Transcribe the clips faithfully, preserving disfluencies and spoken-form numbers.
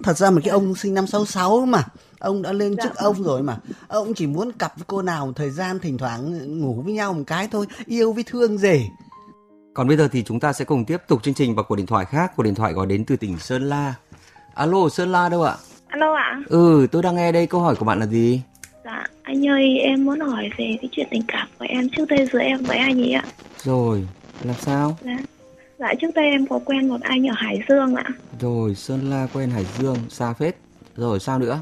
Thật ra mà cái ông sinh năm sáu sáu mà ông đã lên Dạ. chức ông rồi mà ông chỉ muốn cặp với cô nào một thời gian thỉnh thoảng ngủ với nhau một cái thôi, yêu với thương gì. Còn bây giờ thì chúng ta sẽ cùng tiếp tục chương trình bằng cuộc điện thoại khác. Cuộc điện thoại gọi đến từ tỉnh Sơn La. Alo, Sơn La đâu ạ? Alo ạ. Ừ, tôi đang nghe đây. Câu hỏi của bạn là gì? Dạ, anh ơi, em muốn hỏi về cái chuyện tình cảm của em trước đây giữa em với anh ấy ạ. Rồi, làm sao? Dạ. Dạ, trước đây em có quen một anh ở Hải Dương ạ. Rồi, Sơn La quen Hải Dương, xa phết. Rồi, sao nữa?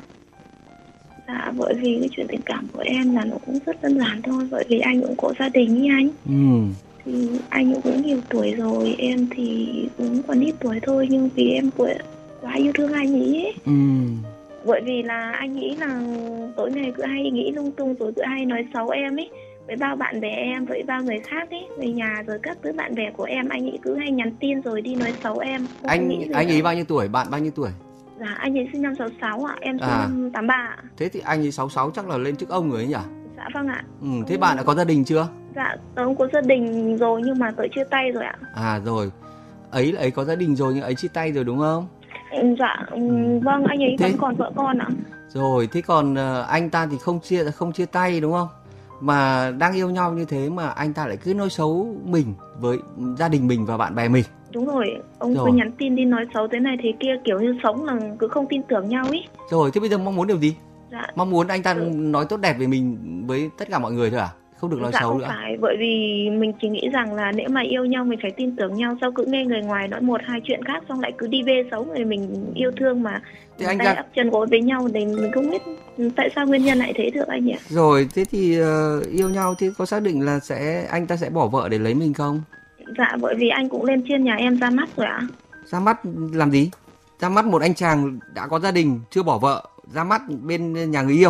Dạ, bởi vì cái chuyện tình cảm của em là nó cũng rất đơn giản thôi. Bởi vì anh cũng có gia đình với anh. Ừ. Thì anh cũng nhiều tuổi rồi, em thì cũng còn ít tuổi thôi. Nhưng vì em quá, quá yêu thương anh ấy. Ừ. Bởi vì là anh nghĩ là tối ngày cứ hay nghĩ lung tung rồi cứ hay nói xấu em ấy. Với bao bạn bè em, với bao người khác ấy, về nhà rồi các thứ bạn bè của em, anh ấy cứ hay nhắn tin rồi đi nói xấu em. Không Anh nghĩ anh ấy đâu. bao nhiêu tuổi? Bạn bao nhiêu tuổi? Dạ, anh ấy sinh năm sáu sáu ạ, em sinh À. năm tám ba ạ. Thế thì anh ấy sáu sáu chắc là lên chức ông rồi ấy nhỉ? Dạ vâng ạ. Ừ, thế bạn đã có gia đình chưa? Dạ, tớ cũng có gia đình rồi nhưng mà tớ chia tay rồi ạ. À rồi. Ấy là ấy có gia đình rồi nhưng ấy chia tay rồi đúng không? Ừ, dạ, ừ, vâng, anh ấy Thế- vẫn còn vợ con ạ. Rồi, thế còn ờ, anh ta thì không chia không chia tay đúng không? Mà đang yêu nhau như thế mà anh ta lại cứ nói xấu mình với gia đình mình và bạn bè mình. Đúng rồi, ông Rồi. cứ nhắn tin đi nói xấu thế này thế kia, kiểu như sống là cứ không tin tưởng nhau ý. Rồi, thế bây giờ mong muốn điều gì? Dạ. Mong muốn anh ta Ừ. nói tốt đẹp về mình với tất cả mọi người thôi à? Không được nói Dạ xấu không nữa. phải, bởi vì mình chỉ nghĩ rằng là nếu mà yêu nhau mình phải tin tưởng nhau, sao cứ nghe người ngoài nói một hai chuyện khác xong lại cứ đi bê xấu người mình yêu thương mà Thế anh tay ra ấp chân gối với nhau thì mình không biết tại sao nguyên nhân lại thế được anh nhỉ? Rồi, thế thì ờ, yêu nhau thì có xác định là sẽ anh ta sẽ bỏ vợ để lấy mình không? Dạ, bởi vì anh cũng lên trên nhà em ra mắt rồi ạ. Ra mắt làm gì? Ra mắt một anh chàng đã có gia đình, chưa bỏ vợ, ra mắt bên nhà người yêu.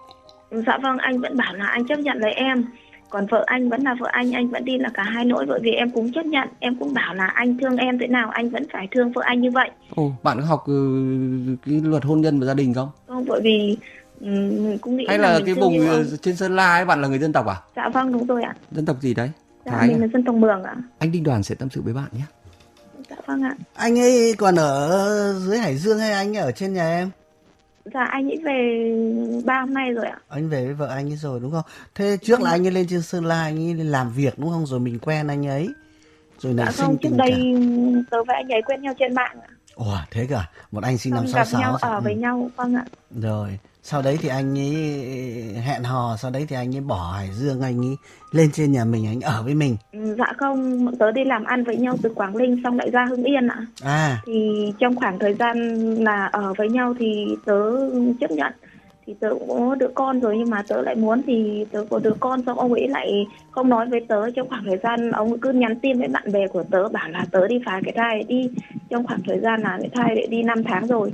Dạ vâng, anh vẫn bảo là anh chấp nhận lấy em. Còn vợ anh vẫn là vợ anh, anh vẫn đi là cả hai nỗi. Bởi vì em cũng chấp nhận, em cũng bảo là anh thương em thế nào anh vẫn phải thương vợ anh như vậy. Ồ, bạn có học ừ, cái luật hôn nhân và gia đình không? Không, bởi vì um, mình cũng nghĩ Hay là là mình cái thương vùng yêu ông. trên Sơn La ấy bạn là người dân tộc à? Dạ vâng, đúng rồi ạ. Dân tộc gì đấy? Dạ, Thái mình à? là dân tộc Mường ạ. Anh Đinh Đoàn sẽ tâm sự với bạn nhé. Dạ vâng ạ. Anh ấy còn ở dưới Hải Dương hay anh ấy ở trên nhà em? Dạ, anh ấy về ba hôm nay rồi ạ. Anh về với vợ anh ấy rồi đúng không? Thế trước là anh ấy lên trên Sơn La anh ấy lên làm việc đúng không? Rồi mình quen anh ấy. Rồi nảy Dạ sinh không, trước tình đây cảm. tớ với anh ấy quen nhau trên mạng ạ. Ủa thế cả, một anh sinh năm Xong sáu gặp nhau sáu. ở với nhau, vâng ạ. Rồi, sau đấy thì anh ấy hẹn hò, sau đấy thì anh ấy bỏ Hải Dương, anh ấy lên trên nhà mình, anh ở với mình. Ừ, dạ không, tớ đi làm ăn với nhau từ Quảng Ninh xong lại ra Hưng Yên ạ. À, Thì trong khoảng thời gian là ở với nhau thì tớ chấp nhận. Thì tớ cũng có đứa con rồi nhưng mà tớ lại muốn thì tớ có đứa con, xong ông ấy lại không nói với tớ. Trong khoảng thời gian ông ấy cứ nhắn tin với bạn bè của tớ bảo là tớ đi phá cái thai đi. Trong khoảng thời gian là cái thai lại đi năm tháng rồi.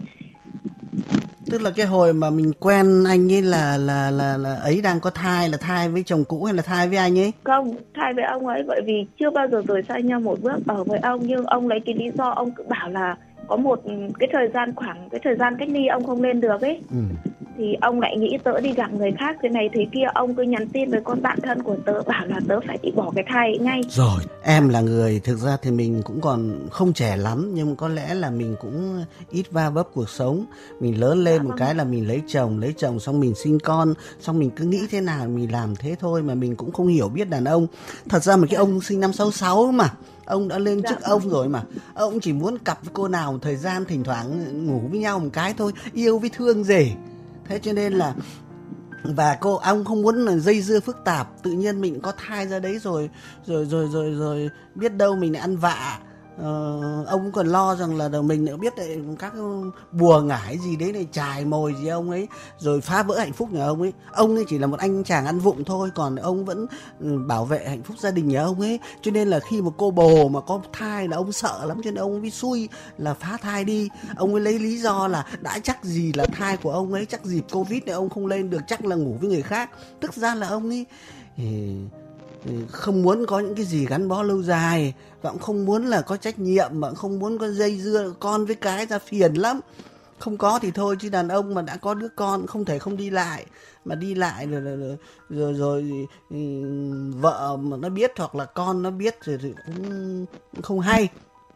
tức là cái hồi mà mình quen anh ấy là là là là ấy đang có thai, là thai với chồng cũ hay là thai với anh ấy? Không, thai với ông ấy, bởi vì chưa bao giờ rời xa nhau một bước, ở với ông. Nhưng ông lấy cái lý do ông cứ bảo là có một cái thời gian khoảng cái thời gian cách ly ông không lên được ấy. Ừ. Thì ông lại nghĩ tớ đi gặp người khác thế này thế kia. Ông cứ nhắn tin với con bạn thân của tớ bảo là tớ phải đi bỏ cái thai ngay. Rồi, em là người thực ra thì mình cũng còn không trẻ lắm, nhưng có lẽ là mình cũng ít va vấp cuộc sống. Mình lớn lên Dạ một vâng. cái là mình lấy chồng, lấy chồng xong mình sinh con, xong mình cứ nghĩ thế nào mình làm thế thôi, mà mình cũng không hiểu biết đàn ông. Thật ra mà cái ông sinh năm sáu sáu mà ông đã lên Dạ. chức ông rồi mà ông chỉ muốn cặp với cô nào một thời gian thỉnh thoảng ngủ với nhau một cái thôi, yêu với thương gì. Thế cho nên là và cô ông không muốn là dây dưa phức tạp, tự nhiên mình có thai ra đấy rồi rồi rồi rồi rồi biết đâu mình lại ăn vạ. Ờ, ông cũng còn lo rằng là đầu mình nữa biết lại các bùa ngải gì đấy này, chài mồi gì ông ấy rồi phá vỡ hạnh phúc nhà ông ấy. Ông ấy chỉ là một anh chàng ăn vụng thôi, còn ông vẫn ừ, bảo vệ hạnh phúc gia đình nhà ông ấy. Cho nên là khi một cô bồ mà có thai là ông sợ lắm, cho nên ông mới xui là phá thai đi. Ông ấy lấy lý do là đã chắc gì là thai của ông ấy, chắc dịp Covid này ông không lên được, chắc là ngủ với người khác. Tức ra là ông ấy thì không muốn có những cái gì gắn bó lâu dài, và cũng không muốn là có trách nhiệm, mà cũng không muốn có dây dưa con với cái ra phiền lắm. Không có thì thôi, chứ đàn ông mà đã có đứa con không thể không đi lại, mà đi lại rồi rồi rồi, rồi, rồi ừ, vợ mà nó biết hoặc là con nó biết rồi thì cũng không hay.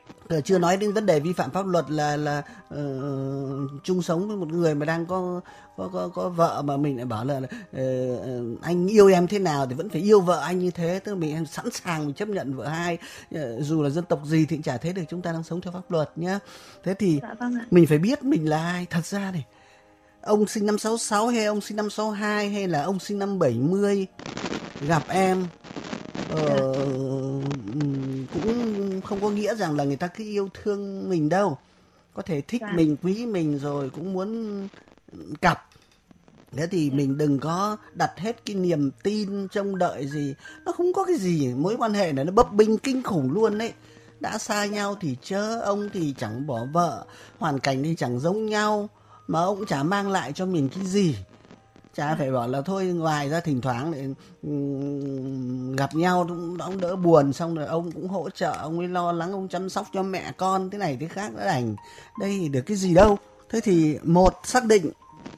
Chưa nói đến vấn đề vi phạm pháp luật là là uh, chung sống với một người mà đang có có có có vợ mà mình lại bảo là uh, anh yêu em thế nào thì vẫn phải yêu vợ anh như thế, tức là mình sẵn sàng mình chấp nhận vợ hai, uh, dù là dân tộc gì thì chả thấy được, chúng ta đang sống theo pháp luật nhá. Thế thì dạ, vâng ạ. mình phải biết mình là ai. Thật ra này, ông sinh năm sáu sáu hay ông sinh năm sáu hai hay là ông sinh năm bảy mươi gặp em Ờ, cũng không có nghĩa rằng là người ta cứ yêu thương mình đâu. Có thể thích Dạ. mình, quý mình rồi cũng muốn cặp. Thế thì mình đừng có đặt hết cái niềm tin trông đợi gì. Nó không có cái gì, mối quan hệ này nó bấp bênh kinh khủng luôn đấy. Đã xa nhau thì chớ, ông thì chẳng bỏ vợ, hoàn cảnh thì chẳng giống nhau, mà ông cũng chả mang lại cho mình cái gì. Chả phải bảo là thôi ngoài ra thỉnh thoảng lại um, gặp nhau ông đỡ buồn, xong rồi ông cũng hỗ trợ, ông ấy lo lắng, ông chăm sóc cho mẹ con thế này thế khác đã đành. Đây thì được cái gì đâu. Thế thì một, xác định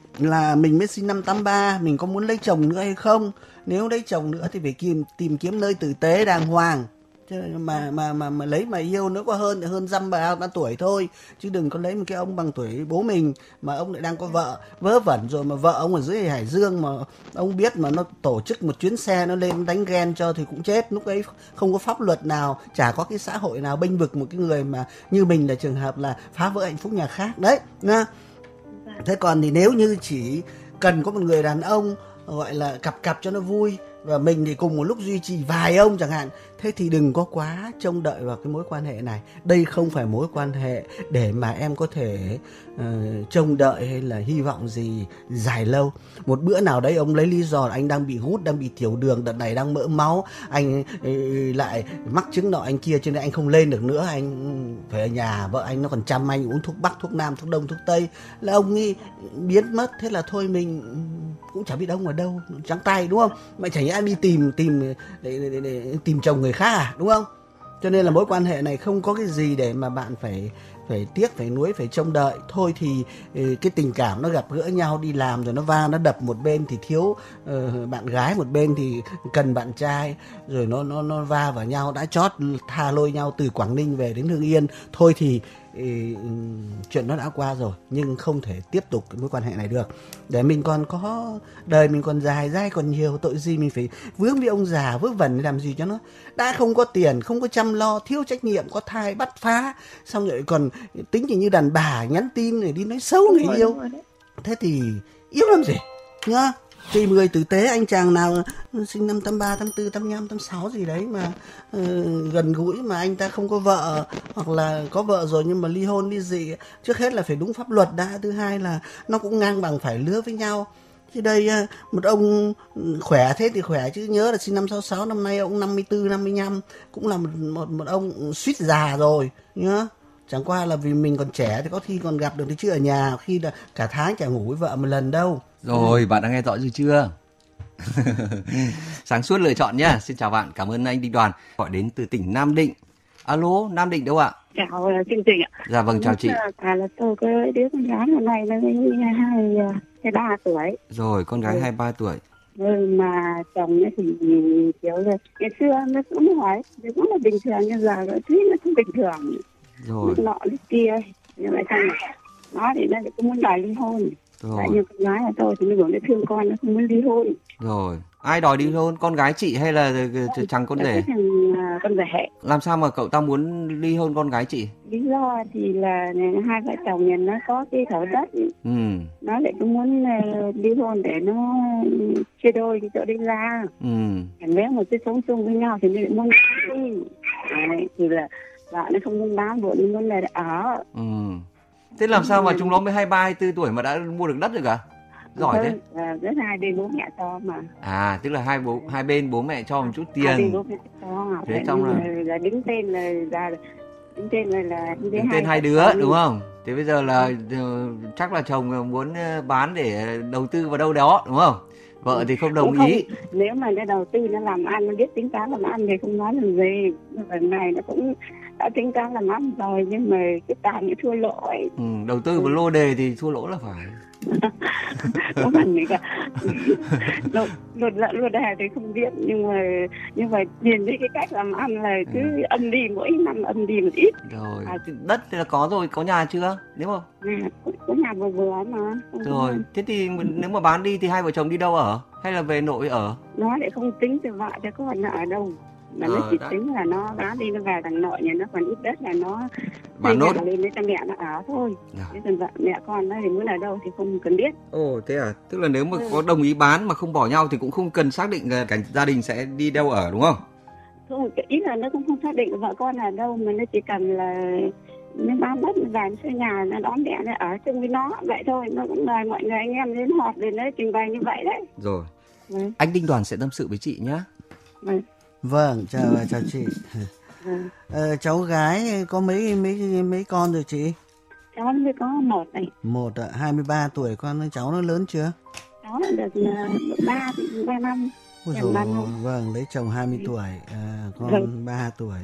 là mình mới sinh năm tám ba, mình có muốn lấy chồng nữa hay không. Nếu lấy chồng nữa thì phải tìm, tìm kiếm nơi tử tế đàng hoàng. Chứ mà mà mà mà lấy mà yêu nữa có hơn hơn dăm ba ba tuổi thôi, chứ đừng có lấy một cái ông bằng tuổi bố mình mà ông lại đang có vợ vớ vẩn rồi, mà vợ ông ở dưới Hải Dương mà ông biết mà nó tổ chức một chuyến xe nó lên đánh ghen cho thì cũng chết. Lúc ấy không có pháp luật nào, chả có cái xã hội nào bênh vực một cái người mà như mình là trường hợp là phá vỡ hạnh phúc nhà khác đấy nha. Thế còn thì nếu như chỉ cần có một người đàn ông gọi là cặp cặp cho nó vui, và mình thì cùng một lúc duy trì vài ông chẳng hạn, thế thì đừng có quá trông đợi vào cái mối quan hệ này. Đây không phải mối quan hệ để mà em có thể uh, trông đợi hay là hy vọng gì dài lâu. Một bữa nào đấy ông lấy lý do là anh đang bị gút, đang bị tiểu đường, đợt này đang mỡ máu, anh uh, lại mắc chứng nọ anh kia cho nên anh không lên được nữa, anh phải ở nhà, vợ anh nó còn chăm anh, uống thuốc bắc, thuốc nam, thuốc đông, thuốc tây, là ông ấy biến mất. Thế là thôi mình cũng chả biết ông ở đâu, trắng tay đúng không? Mà chả nhẽ anh đi tìm tìm để, để, để, để tìm chồng người khác à, đúng không? Cho nên là mối quan hệ này không có cái gì để mà bạn phải phải tiếc, phải nuối, phải trông đợi. Thôi thì cái tình cảm nó gặp gỡ nhau, đi làm rồi nó va nó đập, một bên thì thiếu uh, bạn gái, một bên thì cần bạn trai, rồi nó nó nó va vào nhau, đã chót tha lôi nhau từ Quảng Ninh về đến Hưng Yên. Thôi thì ý, chuyện nó đã qua rồi, nhưng không thể tiếp tục cái mối quan hệ này được. Để mình còn có đời, mình còn dài dai còn nhiều, tội gì mình phải vướng với ông già vớ vẩn làm gì cho nó. Đã không có tiền, không có chăm lo, thiếu trách nhiệm, có thai bắt phá, xong rồi còn tính thì như đàn bà nhắn tin rồi đi nói xấu người yêu. Thế thì yêu làm gì nhá. Tìm người tử tế, anh chàng nào sinh năm tám ba, tám tư, tám năm, tám sáu gì đấy mà uh, gần gũi, mà anh ta không có vợ, hoặc là có vợ rồi nhưng mà ly hôn ly dị. Trước hết là phải đúng pháp luật đã, thứ hai là nó cũng ngang bằng phải lứa với nhau. Chứ đây một ông khỏe thế thì khỏe, chứ nhớ là sinh năm sáu sáu, năm nay ông năm mươi tư, năm mươi lăm, cũng là một, một, một ông suýt già rồi nhá. Chẳng qua là vì mình còn trẻ thì có khi còn gặp được, thì chứ ở nhà khi là cả tháng chả ngủ với vợ một lần đâu. Rồi, bạn đã nghe rõ rồi chưa? Sáng suốt lựa chọn nhá. Xin chào bạn, cảm ơn anh Đinh Đoàn gọi đến từ tỉnh Nam Định. Alo, Nam Định đâu ạ? Chào chương trình ạ. Dạ vâng, chào chị. À, là tôi có đứa con gái hôm nay nó hai hai ba tuổi. Rồi, con gái ừ. hai ba tuổi. Ừ, mà chồng nó thì kiểu là ngày xưa nó cũng hỏi, nó cũng là bình thường, nhưng giờ nó thấy nó không bình thường. Rồi. Nó nọ lúc kia, nhưng mà xong nó thì nó cũng muốn đòi ly hôn. Rồi. Tại như con gái là tôi thì nó bảo nó thương con, nó không muốn ly hôn. Rồi. Ai đòi ly hôn? Con gái chị hay là chàng con rể? Con rể. Làm sao mà cậu ta muốn ly hôn con gái chị? Lý do thì là hai vợ chồng nhà nó có cái thửa đất. Ừ. Nó lại cũng muốn uh, ly hôn để nó chia đôi cái chỗ đi ra. Ừ. Nếu mà cứ sống chung với nhau thì lại muốn đi. Đấy, thì là vợ nó không muốn bán, vợ nó muốn là ở. Ừ. Thế làm sao mà chúng nó mới hai ba, hai tư tuổi mà đã mua được đất rồi cả? Giỏi thế. À, rất hai bên bố mẹ cho mà. À, tức là hai bố hai bên bố mẹ cho một chút tiền. Hai bên bố mẹ cho. Thế xong là... là đứng tên là ra đứng tên là là đứng tên hai, hai đứa đúng không? Thế bây giờ là chắc là chồng muốn bán để đầu tư vào đâu đó đúng không? Vợ thì không đồng không, ý. Nếu mà nó đầu tư nó làm ăn, nó biết tính toán làm ăn thì không nói làm gì. Lần này nó cũng đã tính toán làm ăn rồi, nhưng mà cái tài nó thua lỗ ấy. Ừ, đầu tư vào lô đề thì thua lỗ là phải. Có phần gì cả. Luật luật lợn luật đề thì không biết, nhưng mà nhưng mà nhìn thấy cái cách làm ăn là cứ Ừ. âm đi, mỗi năm âm đi một ít. Rồi, À. đất thì là có rồi, có nhà chưa? Nếu mà Nhà, có, có nhà vừa vừa mà. Không có rồi, nhà. thế thì nếu mà bán đi thì hai vợ chồng đi đâu ở? Hay là về nội ở? Nó lại không tính từ vợ cho con nó ở đâu, mà Ờ, nó chỉ đã. tính là nó bán đi nó về thằng nội nhà nó, còn ít đất là nó Bán nốt. nhà lên để cho mẹ nó ở thôi. Dạ. Chứ còn vợ mẹ con nó thì muốn ở đâu thì không cần biết. Ồ, thế à? Tức là nếu mà Ừ. có đồng ý bán mà không bỏ nhau thì cũng không cần xác định là cả gia đình sẽ đi đâu ở đúng không? Thôi cái ý là nó cũng không xác định vợ con ở đâu, mà nó chỉ cần là nó bán đất nó về xây nhà, nó đón mẹ nó ở chung với nó vậy thôi. Nó cũng mời mọi người anh em đến họp để nó trình bày như vậy đấy. Rồi. Vâng. Anh Đinh Đoàn sẽ tâm sự với chị nhé. Vâng. Vâng, chào chào chị. Vâng. Ờ, cháu gái có mấy mấy mấy con rồi chị? Cháu nó mới có một này. Một ạ, hai mươi ba tuổi, con cháu nó lớn chưa? Cháu là được uh, ba ba năm. Ôi Chồng dồi, ba năm. vâng, lấy chồng hai mươi tuổi, à, con Vâng. ba tuổi.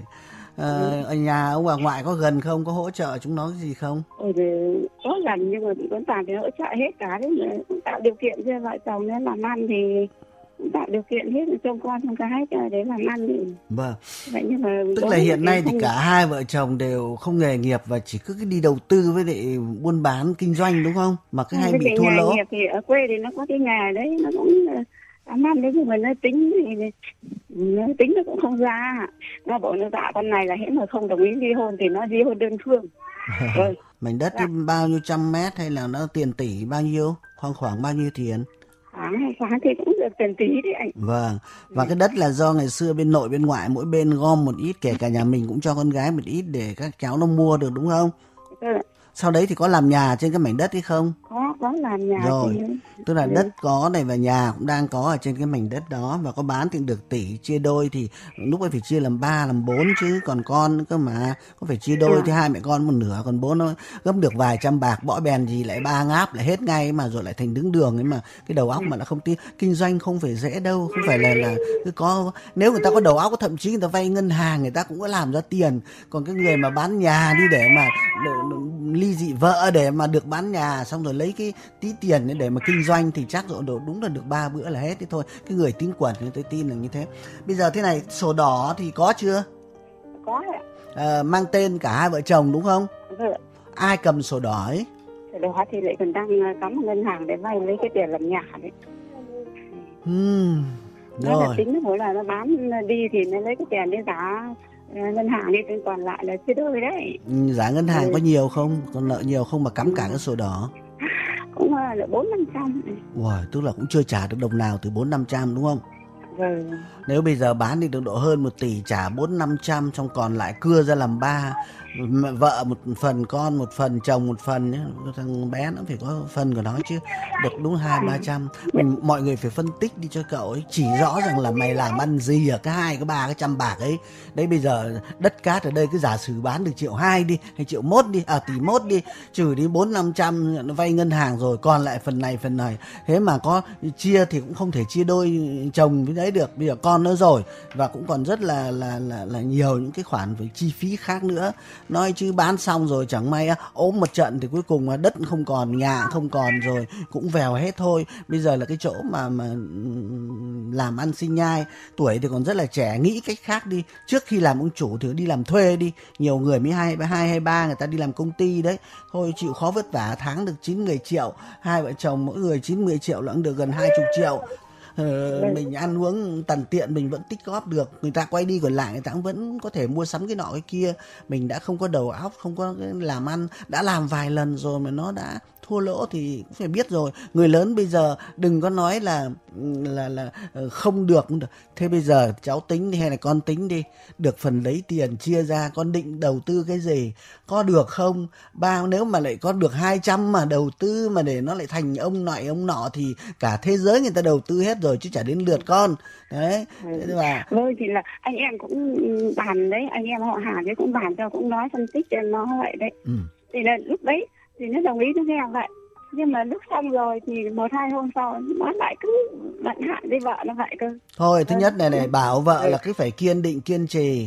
Ờ, ở nhà ông bà ngoại có gần không? Có hỗ trợ chúng nó cái gì không? Ôi thì có lần nhưng mà cũng toàn thì hỗ trợ hết cả đấy, mà cũng tạo điều kiện cho vợ chồng nó làm ăn thì cũng tạo điều kiện hết cho con trong cái cho để làm ăn thì Vâng, vậy. Nhưng mà tức bố là hiện thì nay thì không- cả hai vợ chồng đều không nghề nghiệp và chỉ cứ đi đầu tư với lại buôn bán kinh doanh đúng không? Mà cứ hay Với bị lại thua nghề lỗ. nghiệp thì ở quê thì nó có cái nghề đấy, nó cũng uh, làm ăn đấy, nhưng mà nó tính thì nó tính nó cũng không ra. Nó bảo nó dạ con này là hễ mà không đồng ý ly hôn thì nó ly hôn đơn phương. Rồi. Mảnh đất thì bao nhiêu trăm mét hay là nó tiền tỷ bao nhiêu? Khoảng khoảng bao nhiêu tiền? Tháng hay tháng thì cũng được tiền tí đấy anh. Vâng, và cái đất là do ngày xưa bên nội bên ngoại mỗi bên gom một ít, kể cả nhà mình cũng cho con gái một ít để các cháu nó mua được đúng không? Ừ. Sau đấy thì có làm nhà trên cái mảnh đất hay không? Có có làm nhà Rồi. thì- Tức là Ừ. đất có này và nhà cũng đang có ở trên cái mảnh đất đó, và có bán thì được tỷ, chia đôi thì lúc ấy phải chia làm ba làm bốn chứ, còn con nữa cơ mà có phải chia đôi Ừ. thì hai mẹ con một nửa, còn bố nó gấp được vài trăm bạc, bỏ bèn gì lại ba ngáp lại hết ngay mà, rồi lại thành đứng đường ấy mà. Cái đầu óc mà nó không tin, kinh doanh không phải dễ đâu, không phải là là cứ có, nếu người ta có đầu óc thậm chí người ta vay ngân hàng người ta cũng có làm ra tiền. Còn cái người mà bán nhà đi để mà để, ly dị vợ để mà được bán nhà, xong rồi lấy cái tí tiền ấy để mà kinh doanh thì chắc rồi đúng là được ba bữa là hết đấy thôi. Cái người tín quẩn thì tôi tin là như thế. Bây giờ thế này, sổ đỏ thì có chưa? Có ạ. À, mang tên cả hai vợ chồng đúng không? Ừ. Ai cầm sổ đỏ ấy? Sổ đỏ thì lại còn đang cắm vào ngân hàng để vay lấy cái tiền làm nhà đấy. Hmm, Nó là rồi. tính mỗi là nó bán đi thì nó lấy cái tiền để trả ờ, ngân hàng đi, còn lại là chia đôi đấy. Ừ, giá ngân hàng Ừ. có nhiều không? Còn nợ nhiều không mà cắm cả cái sổ đỏ? Cũng ờ, là bốn năm trăm. Wow, tức là cũng chưa trả được đồng nào từ bốn năm trăm đúng không? Vâng. Nếu bây giờ bán thì được độ hơn một tỷ, trả bốn năm trăm, xong còn lại cưa ra làm ba, vợ một phần, con một phần, chồng một phần nhé. Thằng bé nó phải có phần của nó chứ, được đúng hai ba trăm. Mình mọi người phải phân tích đi cho cậu ấy, chỉ rõ rằng là mày làm ăn gì ở cái hai cái ba cái trăm bạc ấy. Đấy bây giờ đất cát ở đây cứ giả sử bán được triệu hai đi, hay triệu mốt đi, à tỷ mốt đi, trừ đi bốn năm trăm nó vay ngân hàng rồi, còn lại phần này phần này. Thế mà có chia thì cũng không thể chia đôi chồng với đấy được. Bây giờ con nó rồi và cũng còn rất là là là là nhiều những cái khoản về chi phí khác nữa. Nói chứ bán xong rồi chẳng may á, ốm một trận thì cuối cùng là đất không còn, nhà không còn rồi, cũng vèo hết thôi. Bây giờ là cái chỗ mà mà làm ăn sinh nhai, tuổi thì còn rất là trẻ, nghĩ cách khác đi. Trước khi làm ông chủ thì đi làm thuê đi. Nhiều người mới hai hai hay ba người ta đi làm công ty đấy. Thôi chịu khó vất vả, tháng được chín mười triệu, hai vợ chồng mỗi người chín mười triệu là cũng được gần hai mươi triệu. Ờ, mình ăn uống tằn tiện mình vẫn tích góp được, người ta quay đi còn lại người ta cũng vẫn có thể mua sắm cái nọ cái kia. Mình đã không có đầu óc, không có cái làm ăn, đã làm vài lần rồi mà nó đã thua lỗ thì cũng phải biết rồi. Người lớn bây giờ đừng có nói là là là không được, không được. Thế bây giờ cháu tính đi hay là con tính đi, được phần lấy tiền chia ra, con định đầu tư cái gì, có được không? Bao nếu mà lại có được hai trăm mà đầu tư mà để nó lại thành ông nọ ông nọ thì cả thế giới người ta đầu tư hết rồi chứ chả đến lượt con. Đấy. Thế mà Vâng, thì là anh em cũng bàn đấy, anh em họ Hà đấy cũng bàn cho, cũng nói phân tích cho nó vậy đấy. ừ. Thì là lúc đấy thì nó đồng ý, nó nghe vậy. Nhưng mà lúc xong rồi thì một hai hôm sau nó lại cứ bận hạn với vợ nó vậy cơ. Thôi thứ Ừ. nhất này này, bảo vợ Ừ. là cứ phải kiên định kiên trì.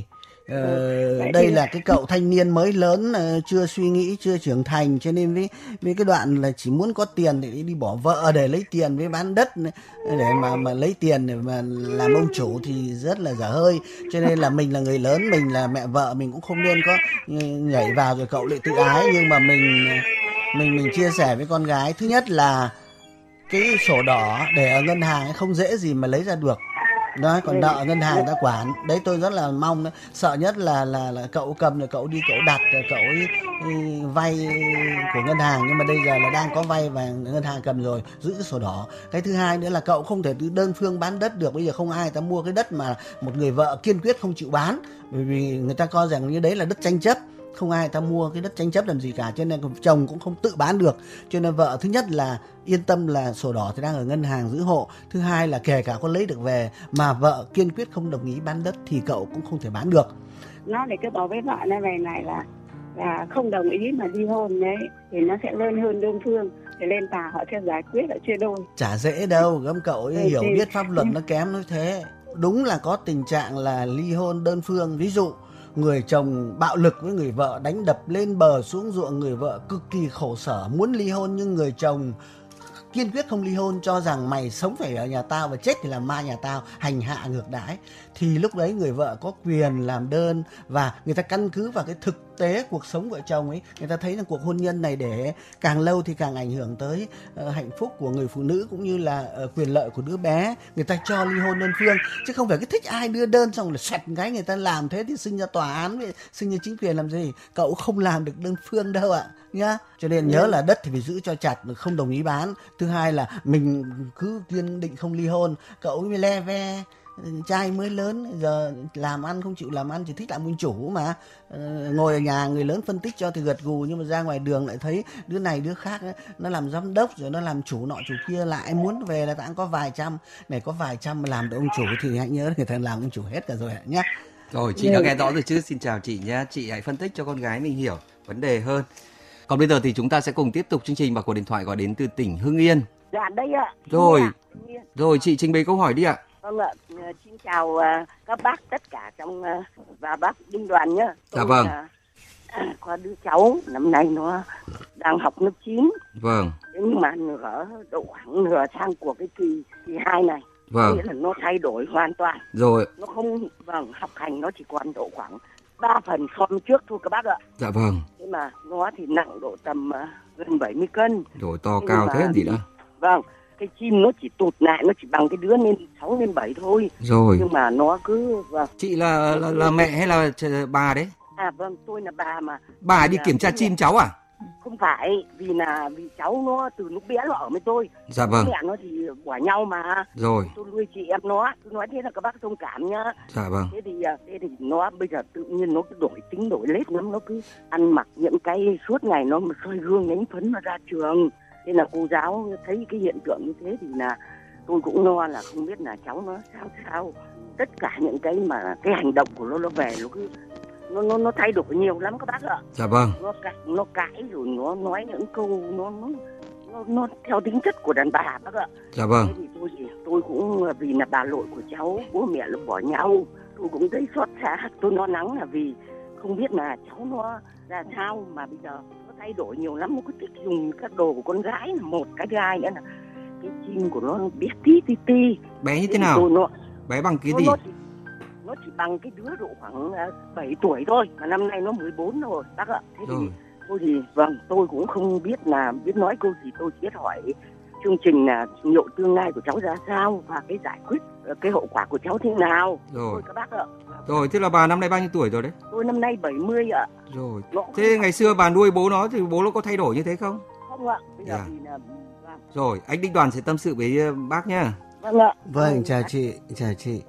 Ờ, đây là cái cậu thanh niên mới lớn, chưa suy nghĩ, chưa trưởng thành, cho nên với với cái đoạn là chỉ muốn có tiền để đi bỏ vợ để lấy tiền với bán đất để mà mà lấy tiền để mà làm ông chủ thì rất là dở hơi. Cho nên là mình là người lớn, mình là mẹ vợ, mình cũng không nên có nhảy vào rồi cậu lại tự ái. Nhưng mà mình mình mình chia sẻ với con gái, thứ nhất là cái sổ đỏ để ở ngân hàng không dễ gì mà lấy ra được. Đó, còn nợ ngân hàng ta quản. Đấy tôi rất là mong đó. Sợ nhất là là là cậu cầm rồi cậu đi cậu đặt rồi cậu ấy, ấy, vay của ngân hàng, nhưng mà bây giờ là đang có vay và ngân hàng cầm rồi, giữ cái sổ đỏ. Cái thứ hai nữa là cậu không thể đơn phương bán đất được. Bây giờ không ai ta mua cái đất mà một người vợ kiên quyết không chịu bán, bởi vì người ta coi rằng như đấy là đất tranh chấp. Không ai ta mua cái đất tranh chấp làm gì cả, cho nên chồng cũng không tự bán được. Cho nên vợ thứ nhất là yên tâm là sổ đỏ thì đang ở ngân hàng giữ hộ. Thứ hai là kể cả có lấy được về mà vợ kiên quyết không đồng ý bán đất thì cậu cũng không thể bán được. Nó để cái bảo với vợ này này này là là không đồng ý mà ly hôn đấy thì nó sẽ lên hơn đơn phương, thì lên tòa họ sẽ giải quyết ở chia đôi. Chả dễ đâu, gấm cậu ấy ừ, hiểu thì... biết pháp luật nó kém nói thế. Đúng là có tình trạng là ly hôn đơn phương, ví dụ người chồng bạo lực với người vợ, đánh đập lên bờ xuống ruộng, người vợ cực kỳ khổ sở muốn ly hôn, nhưng người chồng kiên quyết không ly hôn, cho rằng mày sống phải ở nhà tao và chết thì làm ma nhà tao, hành hạ ngược đãi. Thì lúc đấy người vợ có quyền làm đơn, và người ta căn cứ vào cái thực tế cuộc sống vợ chồng ấy, người ta thấy rằng cuộc hôn nhân này để càng lâu thì càng ảnh hưởng tới uh, hạnh phúc của người phụ nữ cũng như là uh, quyền lợi của đứa bé, người ta cho ly hôn đơn phương, chứ không phải cái thích ai đưa đơn xong là xoẹt cái người ta làm thế thì sinh ra tòa án, sinh ra chính quyền làm gì. Cậu không làm được đơn phương đâu ạ nhá. Cho nên nhớ là đất thì phải giữ cho chặt, không đồng ý bán. Thứ hai là mình cứ kiên định không ly hôn. Cậu mới le ve, trai mới lớn giờ làm ăn không chịu làm ăn, chỉ thích làm nguyên chủ mà. ờ, ngồi ở nhà người lớn phân tích cho thì gật gù, nhưng mà ra ngoài đường lại thấy đứa này đứa khác ấy, nó làm giám đốc rồi nó làm chủ nọ chủ kia, lại muốn về là ta có vài trăm này, có vài trăm mà làm được ông chủ thì hãy nhớ người ta làm ông chủ hết cả rồi ạ nhé. Rồi chị đã nghe rõ rồi chứ. Xin chào chị nhé. Chị hãy phân tích cho con gái mình hiểu vấn đề hơn. Còn bây giờ thì chúng ta sẽ cùng tiếp tục chương trình, và cuộc điện thoại gọi đến từ tỉnh Hưng Yên. Dạ đây ạ. Rồi, rồi chị trình bày câu hỏi đi ạ. Vâng ạ, xin chào uh, các bác tất cả trong uh, và bác Đinh Đoàn nhá. Dạ vâng. Uh, có đứa cháu năm nay nó đang học lớp chín. Vâng. Nhưng mà nửa độ khoảng nửa sang của cái kỳ kỳ hai này. Vâng. Nghĩa là nó thay đổi hoàn toàn. Rồi. Nó không, vâng, học hành nó chỉ còn độ khoảng ba phần so với trước thôi các bác ạ. Dạ vâng. Nhưng mà nó thì nặng độ tầm uh, gần bảy mươi cân. Rồi to nhưng cao thế gì đó. Vâng. Cái chim nó chỉ tụt lại, nó chỉ bằng cái đứa lên sáu lên bảy thôi. Rồi. Nhưng mà nó cứ vâng. Chị là là, là mẹ hay là bà đấy? À vâng, tôi là bà mà. Bà đi kiểm tra chim cháu à? Không phải, vì là vì cháu nó từ lúc bé nó ở với tôi. Dạ vâng. Mẹ nó thì bỏ nhau mà. Rồi. Tôi nuôi chị em nó, tôi nói thế là các bác thông cảm nhá. Dạ vâng. Thế thì thế thì nó bây giờ tự nhiên nó cứ đổi tính đổi lết lắm, nó cứ ăn mặc những cái suốt ngày nó mà soi gương đánh phấn nó ra trường. Thế là cô giáo thấy cái hiện tượng như thế thì là tôi cũng lo là không biết là cháu nó sao sao. Tất cả những cái mà cái hành động của nó nó về nó cứ nó nó nó thay đổi nhiều lắm các bác ạ. Dạ vâng. Nó cãi nó cãi rồi nó nói những câu nó nó nó, nó theo tính chất của đàn bà bác ạ. Dạ vâng. Thế thì tôi tôi cũng vì là bà nội của cháu, bố mẹ nó bỏ nhau, tôi cũng thấy xót xa, tôi lo lắng là vì không biết là cháu nó ra sao mà bây giờ thay đổi nhiều lắm, nó cứ thích dùng các đồ của con gái là một, cái thứ hai nữa là cái chim của nó bé tí tí tí. Bé như thế nào? Nó, bé bằng cái nó, gì? Nó chỉ, nó chỉ bằng cái đứa độ khoảng bảy tuổi thôi, mà năm nay nó mười bốn rồi bác ạ. Thế rồi. thì tôi thì vâng, tôi cũng không biết là biết nói câu gì, tôi chỉ biết hỏi chương trình là liệu tương lai của cháu ra sao và cái giải quyết cái hậu quả của cháu thế nào. Rồi. Thôi các bác ạ. Rồi, thế là bà năm nay bao nhiêu tuổi rồi đấy? Tôi năm nay bảy mươi ạ. Rồi. Thế ngày xưa bà nuôi bố nó thì bố nó có thay đổi như thế không? Không ạ. Bây giờ yeah. thì là vâng. Rồi, anh Đinh Đoàn sẽ tâm sự với bác nhá. Vâng ạ. Vâng, chào chị, chào chị.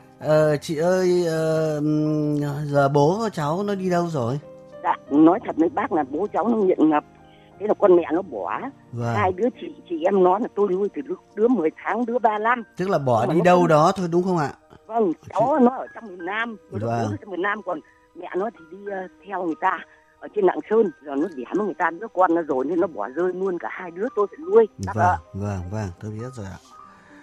Ờ, chị ơi, ờ, giờ bố cháu nó đi đâu rồi? Dạ, nói thật với bác là bố cháu nó nghiện ngập. Thế là con mẹ nó bỏ. Vâng. Hai đứa chị chị em nó là tôi nuôi từ đứa mười tháng, đứa ba mươi lăm. Tức là bỏ đi đâu không... đó thôi đúng không ạ? Vâng, cháu nó ở trong miền Nam, tôi vâng. ở trong miền Nam, còn mẹ nó thì đi uh, theo người ta ở trên Lạng Sơn, rồi nó đẻ với người ta đứa con nó rồi nên nó bỏ rơi luôn cả hai đứa tôi phải nuôi. Vâng, ạ. vâng, vâng, tôi biết rồi ạ.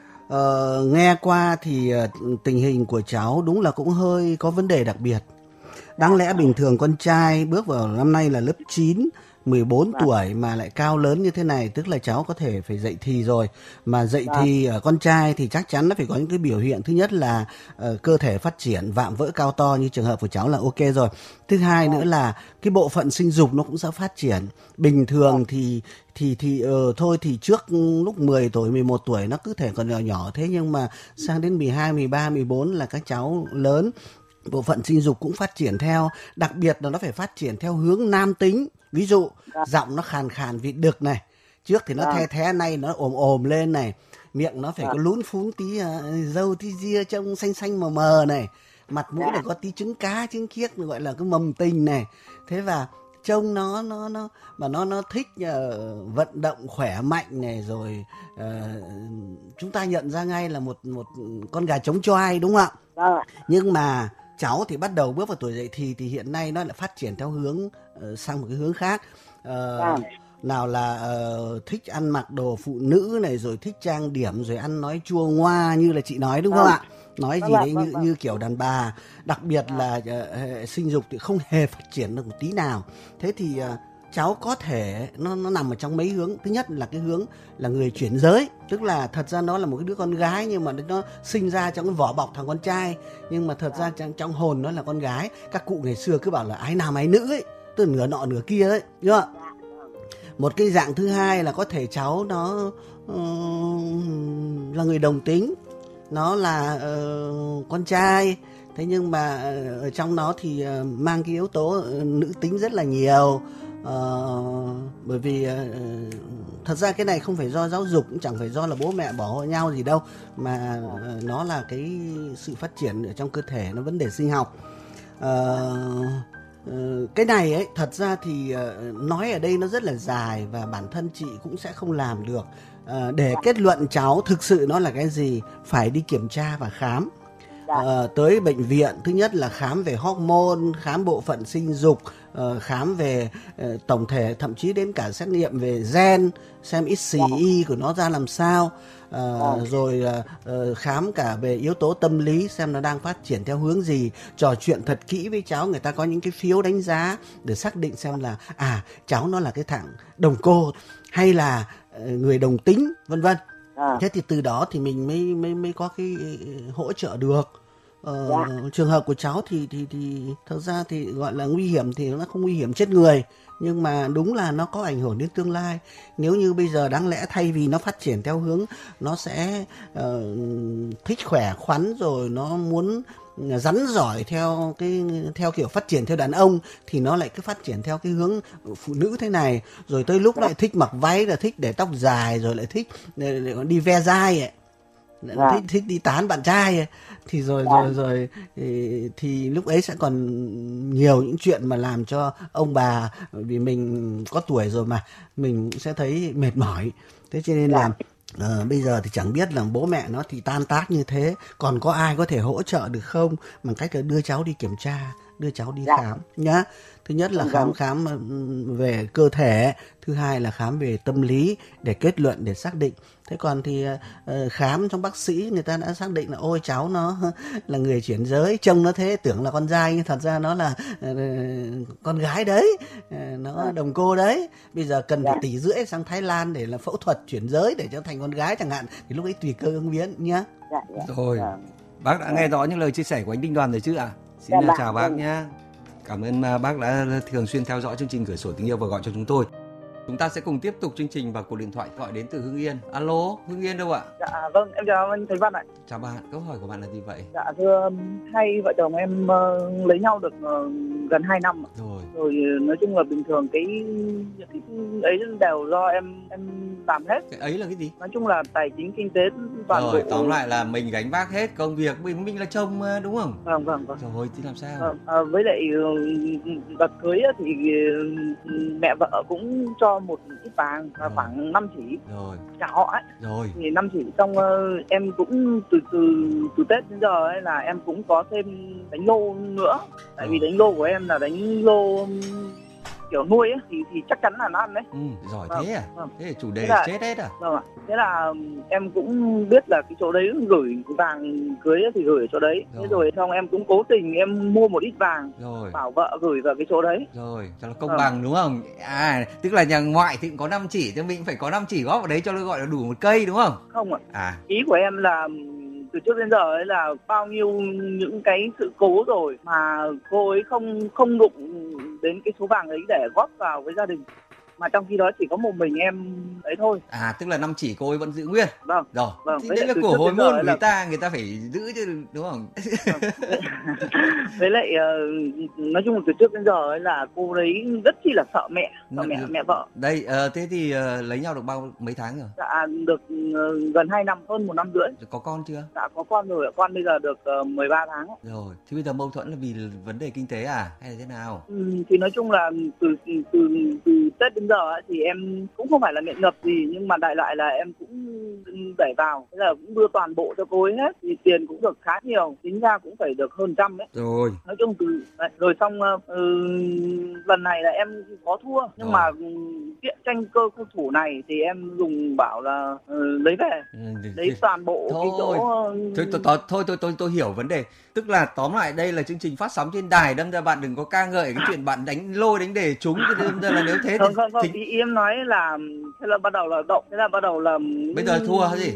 Ờ, nghe qua thì uh, tình hình của cháu đúng là cũng hơi có vấn đề đặc biệt. Đáng lẽ bình thường con trai bước vào năm nay là lớp chín, mười bốn Vâng. tuổi mà lại cao lớn như thế này, tức là cháu có thể phải dậy thì rồi. Mà dậy Vâng. thì ở con trai thì chắc chắn nó phải có những cái biểu hiện. Thứ nhất là uh, cơ thể phát triển, vạm vỡ cao to như trường hợp của cháu là ok rồi. Thứ hai nữa là cái bộ phận sinh dục nó cũng sẽ phát triển. Bình thường thì thì thì uh, thôi thì trước lúc mười tuổi, mười một tuổi nó cứ thể còn nhỏ nhỏ thế, nhưng mà sang đến mười hai, mười ba, mười bốn là các cháu lớn, bộ phận sinh dục cũng phát triển theo, đặc biệt là nó phải phát triển theo hướng nam tính. Ví dụ giọng nó khàn khàn vịt đực này, trước thì nó the thé, nay nó ồm ồm lên này, miệng nó phải có lún phún tí, uh, râu tí ria trông xanh xanh mờ mờ này, mặt mũi là có tí trứng cá trứng khiếc gọi là cái mầm tình này. Thế và trông nó nó nó mà nó nó thích uh, vận động khỏe mạnh này, rồi uh, chúng ta nhận ra ngay là một một con gà trống choai, đúng không ạ? Nhưng mà cháu thì bắt đầu bước vào tuổi dậy thì thì hiện nay nó lại phát triển theo hướng uh, sang một cái hướng khác. Uh, nào là uh, thích ăn mặc đồ phụ nữ này, rồi thích trang điểm, rồi ăn nói chua ngoa như là chị nói, đúng không ạ? Nói gì đấy như như kiểu đàn bà. Đặc biệt là uh, hệ sinh dục thì không hề phát triển được một tí nào. Thế thì uh, cháu có thể nó nó nằm ở trong mấy hướng. Thứ nhất là cái hướng là người chuyển giới, tức là thật ra nó là một cái đứa con gái nhưng mà nó sinh ra trong cái vỏ bọc thằng con trai, nhưng mà thật ra trong, trong hồn nó là con gái. Các cụ ngày xưa cứ bảo là ái nam ái nữ ấy, tức là nửa nọ nửa kia ấy, đúng không? Một cái dạng thứ hai là có thể cháu nó uh, là người đồng tính, nó là uh, con trai, thế nhưng mà ở trong nó thì uh, mang cái yếu tố uh, nữ tính rất là nhiều. Uh, bởi vì uh, thật ra cái này không phải do giáo dục, cũng chẳng phải do là bố mẹ bỏ nhau gì đâu, mà uh, nó là cái sự phát triển ở trong cơ thể, nó vấn đề sinh học. Uh, uh, cái này ấy thật ra thì uh, nói ở đây nó rất là dài và bản thân chị cũng sẽ không làm được. Uh, để kết luận cháu thực sự nó là cái gì, phải đi kiểm tra và khám. Uh, tới bệnh viện, thứ nhất là khám về hormone, khám bộ phận sinh dục, uh, khám về uh, tổng thể, thậm chí đến cả xét nghiệm về gen, xem ích xê y của nó ra làm sao, uh, rồi uh, uh, khám cả về yếu tố tâm lý, xem nó đang phát triển theo hướng gì, trò chuyện thật kỹ với cháu. Người ta có những cái phiếu đánh giá để xác định xem là à cháu nó là cái thằng đồng cô hay là uh, người đồng tính, vân vân. À. Thế thì từ đó thì mình mới mới mới có cái hỗ trợ được. Ờ, dạ. Trường hợp của cháu thì thì thì thật ra thì gọi là nguy hiểm thì nó không nguy hiểm chết người, nhưng mà đúng là nó có ảnh hưởng đến tương lai. Nếu như bây giờ đáng lẽ thay vì nó phát triển theo hướng nó sẽ uh, thích khỏe khoắn, rồi nó muốn rắn giỏi theo cái theo kiểu phát triển theo đàn ông, thì nó lại cứ phát triển theo cái hướng phụ nữ thế này, rồi tới lúc lại thích mặc váy, là thích để tóc dài, rồi lại thích đi ve dai ấy, thích thích đi tán bạn trai ấy. Thì rồi rồi rồi thì, thì lúc ấy sẽ còn nhiều những chuyện mà làm cho ông bà, vì mình có tuổi rồi mà mình sẽ thấy mệt mỏi. Thế cho nên là Uh, bây giờ thì chẳng biết là bố mẹ nó thì tan tác như thế, còn có ai có thể hỗ trợ được không, bằng cách là đưa cháu đi kiểm tra, đưa cháu đi dạ. khám nhá. Thứ nhất là khám khám về cơ thể, thứ hai là khám về tâm lý để kết luận, để xác định. Thế còn thì uh, khám trong bác sĩ người ta đã xác định là ôi cháu nó là người chuyển giới, trông nó thế tưởng là con trai nhưng thật ra nó là uh, con gái đấy, uh, nó đồng cô đấy. Bây giờ cần phải tỷ rưỡi sang Thái Lan để là phẫu thuật chuyển giới để cho thành con gái chẳng hạn, thì lúc ấy tùy cơ ứng biến nhá. Rồi, bác đã nghe rõ những lời chia sẻ của anh Đinh Đoàn rồi chứ ạ? À? Xin dạ, chào bác nhé. Cảm ơn bác đã thường xuyên theo dõi chương trình Cửa sổ tình yêu và gọi cho chúng tôi. Chúng ta sẽ cùng tiếp tục chương trình và cuộc điện thoại gọi đến từ Hưng Yên. Alo, Hưng Yên đâu ạ? Dạ vâng, em chào anh Thành Văn ạ. Chào bạn, câu hỏi của bạn là gì vậy? Dạ thưa, hai vợ chồng em uh, lấy nhau được uh, gần hai năm rồi. Rồi nói chung là bình thường cái cái ấy đều do em em làm hết. Cái ấy là cái gì? Nói chung là tài chính kinh tế toàn bộ. Rồi, tóm lại là mình gánh vác hết công việc, mình mình là chồng đúng không? Vâng vâng vâng. Rồi thì làm sao? À, à, với lại đợt cưới thì mẹ vợ cũng cho một ít vàng và khoảng năm chỉ. Rồi. Trả họ ấy. Rồi. Thì năm chỉ xong uh, em cũng từ từ từ Tết đến giờ ấy là em cũng có thêm đánh lô nữa. Tại rồi. Vì đánh lô của em là đánh lô kiểu nuôi ấy, thì thì chắc chắn là nó ăn đấy. Ừ, giỏi Vâng, thế à? vâng. Thế là chủ đề Thế là- chết hết à? Vâng ạ. Thế là em cũng biết là cái chỗ đấy gửi vàng cưới ấy thì gửi ở chỗ đấy. Rồi. Thế rồi xong em cũng cố tình em mua một ít vàng, Rồi. bảo vợ gửi vào cái chỗ đấy. Rồi, cho nó công Vâng. bằng đúng không? À, tức là nhà ngoại thì cũng có năm chỉ, thì mình cũng phải có năm chỉ góp vào đấy cho nó gọi là đủ một cây đúng không? Không ạ. À, Ý của em là từ trước đến giờ ấy là bao nhiêu những cái sự cố rồi mà cô ấy không không đụng đến cái số vàng ấy để góp vào với gia đình, mà trong khi đó chỉ có một mình em ấy thôi. à tức là năm chỉ cô ấy vẫn giữ nguyên. Vâng. Rồi, Vâng, thì với đấy lại là từ của trước hồi đến giờ môn của ấy người là- ta, người ta phải giữ chứ đúng không? Với lại ờ, nói chung là từ trước đến giờ ấy là cô ấy rất chi là sợ mẹ, sợ N- mẹ mẹ vợ. Đây, ờ, thế thì ờ, lấy nhau được bao mấy tháng rồi? Dạ được ờ, gần hai năm, hơn một năm rưỡi. Có con chưa? Dạ có con rồi, con bây giờ được uh, mười ba tháng. Rồi, thì bây giờ mâu thuẫn là vì vấn đề kinh tế à hay là thế nào? Ừ, thì nói chung là từ từ từ, từ Tết đến giờ ấy, thì em cũng không phải là nghiện ngập gì, nhưng mà đại loại là em cũng đẩy vào, thế là cũng đưa toàn bộ cho cô ấy hết, thì tiền cũng được khá nhiều, tính ra cũng phải được hơn trăm đấy. Rồi, Nói chung từ đấy, rồi xong uh, lần này là em có thua, nhưng Rồi. mà kiện tranh cơ khu thủ này thì em dùng bảo là uh, lấy về, lấy toàn bộ Thôi. cái chỗ. Thôi tôi, tôi, thôi tôi tôi tôi hiểu vấn đề. Tức là tóm lại đây là chương trình phát sóng trên đài, đâm ra bạn đừng có ca ngợi cái chuyện bạn đánh lôi đánh đề trúng, cho đâm ra là nếu thế thì Không không không, thì- ý, ý em nói là thế là bắt đầu là động, thế là bắt đầu là Bây giờ thua hay gì?